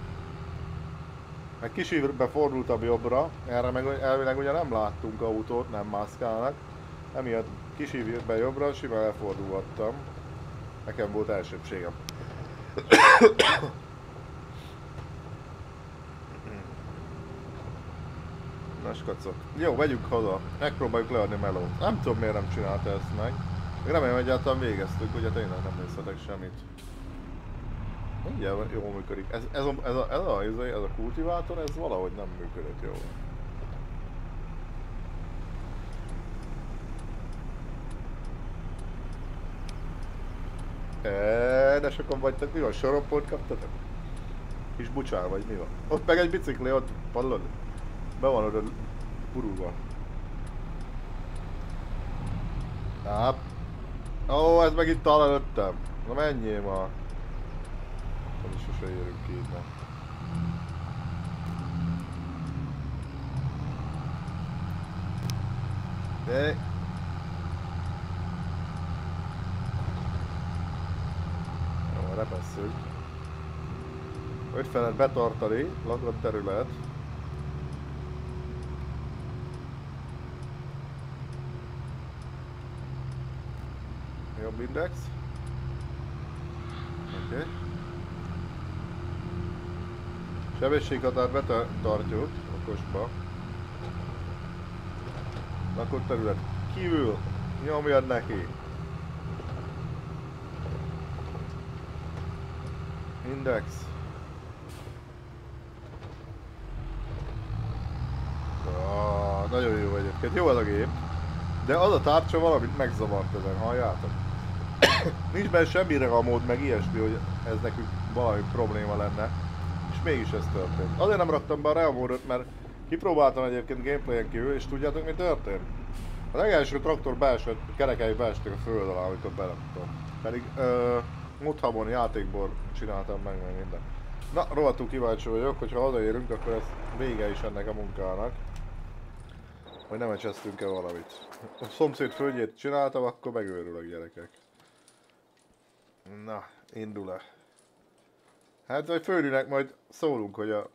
Meg kicsibe fordultam jobbra, erre meg elvileg ugye nem láttunk autót, nem mászkálnak. Emiatt kicsibe jobbra, simán elfordulhattam. Nekem volt elsőbségem. Na skacok. Jó, megyünk haza. Megpróbáljuk leadni melót. Nem tudom miért nem csinálta ezt meg. Remélem egyáltalán végeztük, ugye tényleg nem nézhetek semmit. Mindjárt jól működik. Ez, ez, a, ez, a, ez, a, ez, a, ez a kultivátor, ez valahogy nem működött jól. Eee, de sokan vagytok, mi van? Sorompót kaptatok? Kis bucsár vagy mi van? Ott meg egy bicikli, ott pallod. Be van oda burulva. Á. Ó, ez meg itt előttem. Na menjél ma. Nem is sose érünk ki innen. De... Jó, repesszük. ötvenet betartani, lakott terület. Jobb index. Oké. Okay. Sebességhatárt betartjuk okosba. Lakott terület kívül. Nyomjad neki. Index. Ah, nagyon jó egyébként. Jó ez a gép. De az a tárcsa valamit megzavart ezen, halljátok? Nincs benne semmire a mód, meg ilyesmi, hogy ez nekünk valami probléma lenne. És mégis ez történt. Azért nem raktam be a real módot, mert kipróbáltam egyébként gameplayen kívül, és tudjátok mi történt? A legelső traktor beesett, kerekei beestek a föld alá, amikor beraktam. Pedig uh, Muthamon játékból csináltam meg, meg minden. Na, rohadtul kíváncsi vagyok, hogyha hazaérünk, akkor ez vége is ennek a munkának. Hogy nem ecsesztünk-e valamit. A szomszéd földjét csináltam, akkor megőrülök, gyerekek. Na, indul-e? Hát, vagy Főrinek majd szólunk, hogy a...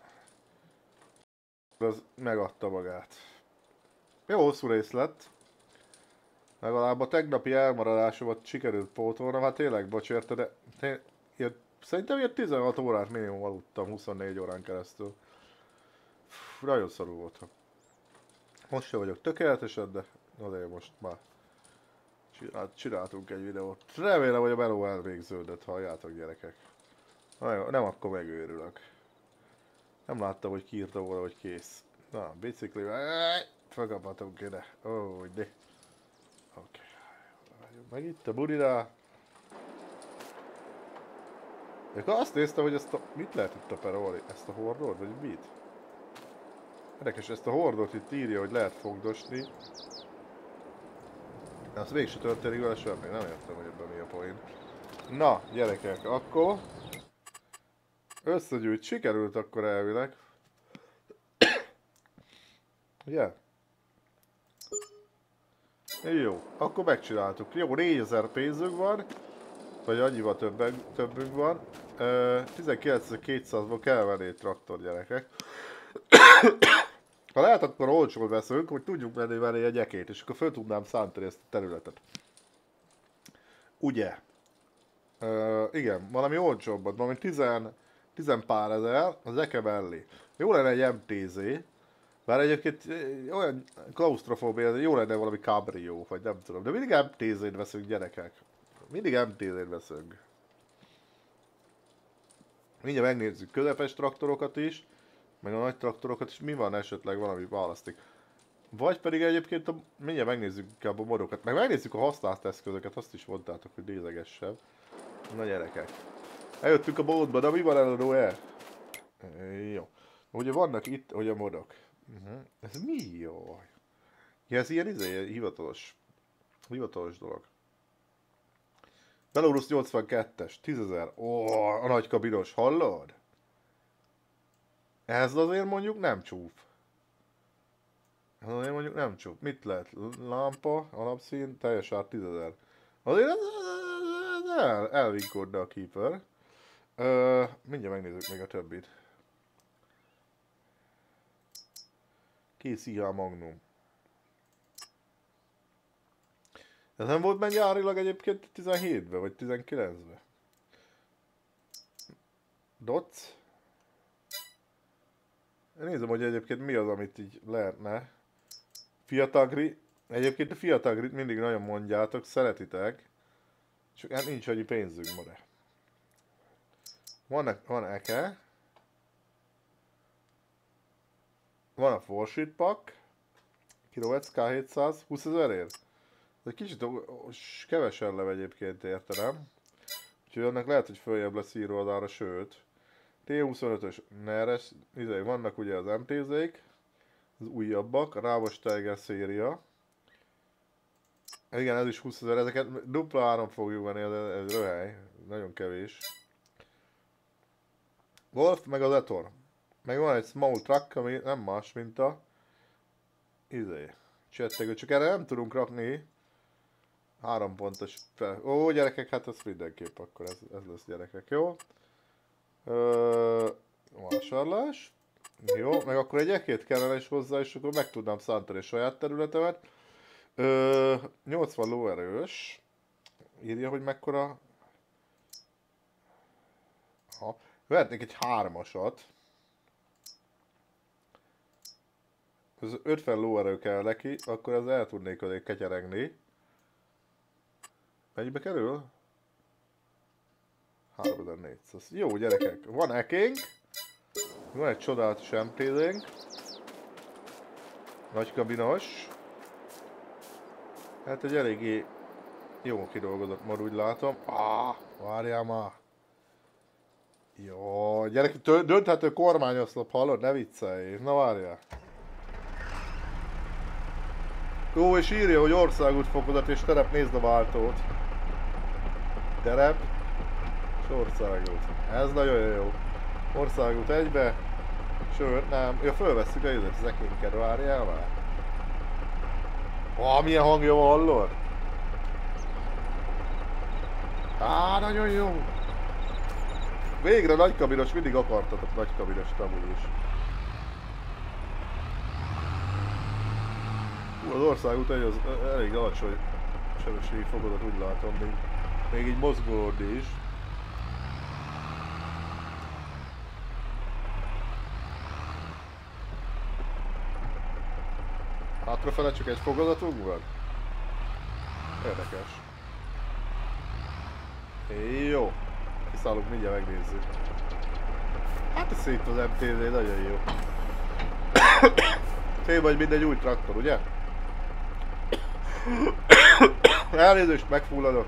az megadta magát. Jó hosszú rész lett. Legalább a tegnapi elmaradásomat sikerült pótolnom, hát tényleg bocs érte, de... Té... Ilyen... Szerintem ilyen tizenhat órát minimum aludtam, huszonnégy órán keresztül. Fú, nagyon szarul voltam. Most sem vagyok tökéletesen, de azért most már csinált, csináltunk egy videót. Remélem, hogy a meló elvégződött, halljátok gyerekek. Na jó, nem akkor megőrülök. Nem láttam, hogy kiírta volna, hogy kész. Na, biciklivel, felkaphatunk ide. Ó, oh, de. Oké. Okay. Meg itt a budira. Akkor azt néztem, hogy ezt a... Mit lehet itt operolni? Ezt a hordót, vagy mit? Érdekes, ezt a hordót itt írja, hogy lehet fogdosni. De azt mégse történik vele semmi, nem értem, hogy ebben mi a point. Na, gyerekek, akkor... Összegyűjt, sikerült akkor elvileg. Ugye? Jó, akkor megcsináltuk. Jó, négyezer pénzünk van. Vagy annyival többünk, többünk van. tizenkilencezer-kétszázból kell venni egy traktor, gyerekek. Ha lehet, akkor olcsón veszünk, hogy tudjuk menni venni egy ekét, és akkor föl tudnám szántani ezt a területet. Ugye? Uh, igen, valami olcsóbbat, valami tizen, tizen pár ezer az eke mellé. Jó lenne egy em té zé, bár egyébként olyan klaustrofóbia, jó lenne valami cabrio, vagy nem tudom, de mindig em té zét veszünk, gyerekek. Mindig em té zét veszünk. Mindjárt megnézzük közepes traktorokat is, meg a nagy traktorokat is, mi van esetleg valami választék. Vagy pedig egyébként a, mindjárt megnézzük inkább a modokat, meg megnézzük a használt eszközöket, azt is mondtátok, hogy nézegessem. Na gyerekek. Eljöttünk a boltba, de mi van eladó-e? Jó. Ugye vannak itt, hogy a modok. Uh-huh. Ez mi jó? Ja, ez ilyen izé, hivatalos. Hivatalos dolog. Belarus nyolcvankettes, tízezer. Ó, a nagy kabinos, hallod? Ez azért mondjuk nem csúf. Ez azért mondjuk nem csúf. Mit lehet? Lámpa, alapszín, teljes ár tízezer. Azért el, elvinkodna a keeper. Ö, mindjárt megnézzük még a többit. Kész i há Magnum. Ez nem volt meg gyárilag egyébként tizenhétben vagy tizenkilencben? Dots? Nézem, hogy egyébként mi az, amit így lehetne. Fiatagri. Egyébként a Fiatagrit mindig nagyon mondjátok, szeretitek. Csak hát nincs annyi pénzünk ma de. Van, van eke. Van a Forshit Pack. Kilovec ká hétszáz, húszezerért. Ez egy kicsit kevesen lev egyébként értenem. Úgyhogy annak lehet, hogy följebb lesz írva az ára, sőt. té huszonötös neres, izé, vannak ugye az em té zék, az újabbak, a Rávos Tiger széria. Igen, ez is húszezer, ezeket dupla áron fogjuk venni, ez, ez röhely, nagyon kevés. Wolf meg az Etor. Meg van egy small truck, ami nem más, mint a izé, csettegő, csak erre nem tudunk rakni három pontos fel. Ó, gyerekek, hát ez mindenképp akkor ez, ez lesz, gyerekek, jó? Ö, vásárlás. Jó, meg akkor egy ekét kellene is hozzá, és akkor meg tudnám szántani a saját területemet. Ö, nyolcvan lóerős. Írja, hogy mekkora. Ha. Vehetnék egy hármasat. Ez ötven lóerő kell neki, akkor ez el tudnék azért ketyeregni. Mennyibe kerül? háromezer-négyszáz. Jó, gyerekek, van ekénk. Van egy csodálatos em té zénk. Nagy kabinos. Hát egy eléggé jó kidolgozott mar, úgy látom. Ah, várjál már. Jó, gyerek, dönthető kormányoszlop, hallod? Ne viccelj. Na várjál. Ó, és írja, hogy országút fokozat és terep, nézd a váltót. Terep és országút. Ez nagyon jó. Országút egybe. Sőt, nem. Ja, fölvesszük a jövőt, az ekénket, várjál már. Ó, milyen hangja van, hallod? Á, nagyon jó. Végre nagykabinos, mindig akartatok nagykabinos amúgy is. Hú, az országút egy az elég alacsony sebességi fokozat, úgy látom, még, még így mozgolódni is. Hátrafele csak egy fokozatunk van? Érdekes. Jó. Kiszállunk, mindjárt megnézzük. Hát ez szép az em té zé, nagyon jó. Fél vagy mindegy új traktor, ugye? Elnézést, megfulladok.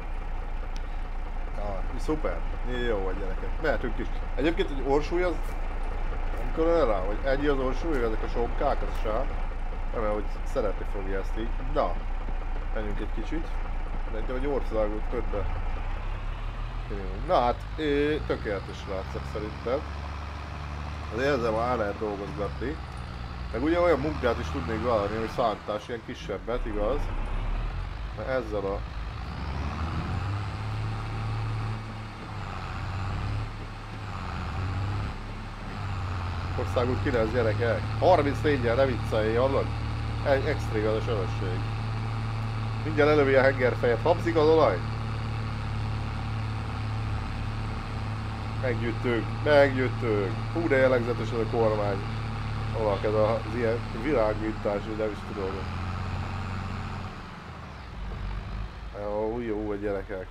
Ah, szuper. Jó vagy, gyerekek. Mehetünk is. Egyébként egy orsúly az... Nem kell rá, hogy ennyi az orsúly, ezek a sonkák, az sár. Remélem, hogy szeretni fogja ezt így. Na, menjünk egy kicsit. De egy országot többbe. Na hát, tökéletes látszik szerintem. Azért ezzel már el lehet dolgozgatni. Meg ugye olyan munkát is tudnék vállalni, hogy szántás, ilyen kisebbet, igaz? Mert ezzel a... Országút kilenc, gyerekek. harmincnégyen, ne viccelj, hallod? Egy extra igaz a sebesség. Mindjárt elővi a hengerfejet. Habzik az olaj? Meggyűjtünk, meggyűjtünk. Hú, de jellegzetes ez a kormány. Olak ez az ilyen világmintás, hogy nem is tudom. Jó, jó, a gyerekek.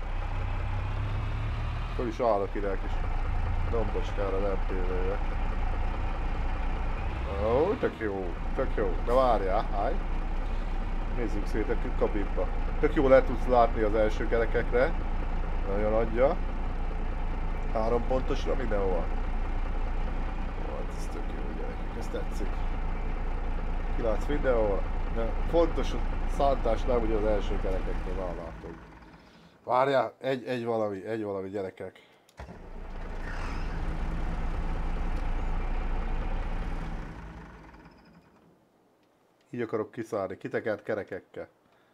Föl is állok ide kis dombocskára, nem tévébe. Ó, tök jó, tök jó. De várjál, háj. Nézzük szét a kabinba. Tök jól el tudsz látni az első kerekekre. Nagyon adja. Három pontosra mindenhol. Volt, ez tök jó gyerekek, ez tetszik. Kilátsz mindenhol. De fontos a szántás, nem ugye az első gyerekeknél látom. Várjál, egy, egy valami, egy valami gyerekek. Így akarok kiszállni, kitekert kerekekkel.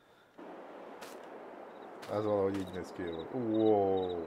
Ez valahogy így néz ki jól. Wow.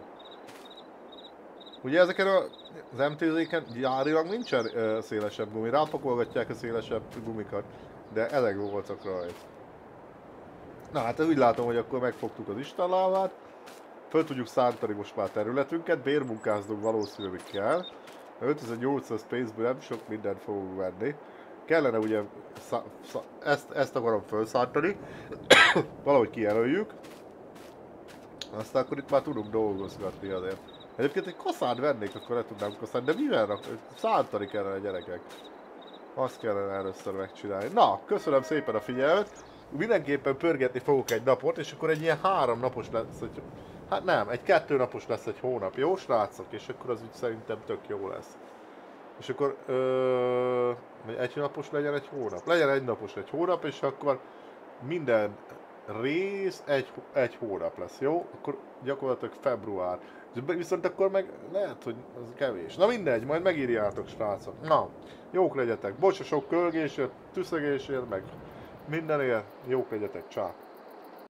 Ugye ezeken az em té zéken gyárilag nincsen uh, szélesebb gumi, rápakolgatják a szélesebb gumikat, de ezek voltak rajta. Na hát úgy látom, hogy akkor megfogtuk az istálávát, föl tudjuk szántani most már területünket, bérmunkáznunk valószínűleg kell. ötezer-nyolcszáz pénzből nem sok mindent fogunk venni. Kellene ugye szá, szá, ezt, ezt akarom felszántani, valahogy kijelöljük. Aztán akkor itt már tudunk dolgozgatni azért. Egyébként egy kaszát vennék, akkor le tudnám kaszálni, de mivel rak... szántani kellene a gyerekek. Azt kellene először megcsinálni. Na, köszönöm szépen a figyelmet. Mindenképpen pörgetni fogok egy napot, és akkor egy ilyen három napos lesz, egy... hát nem, egy kettő napos lesz egy hónap, jó srácok? És akkor az úgy szerintem tök jó lesz. És akkor, ö... egy napos legyen egy hónap. Legyen egy napos egy hónap, és akkor minden rész egy, egy hónap lesz, jó? Akkor gyakorlatilag február. Viszont akkor meg lehet, hogy az kevés. Na mindegy, majd megírjátok, srácok. Na, jók legyetek. Bocs a sok kölgésért, tüszegésért, meg mindenért. Jók legyetek, csá.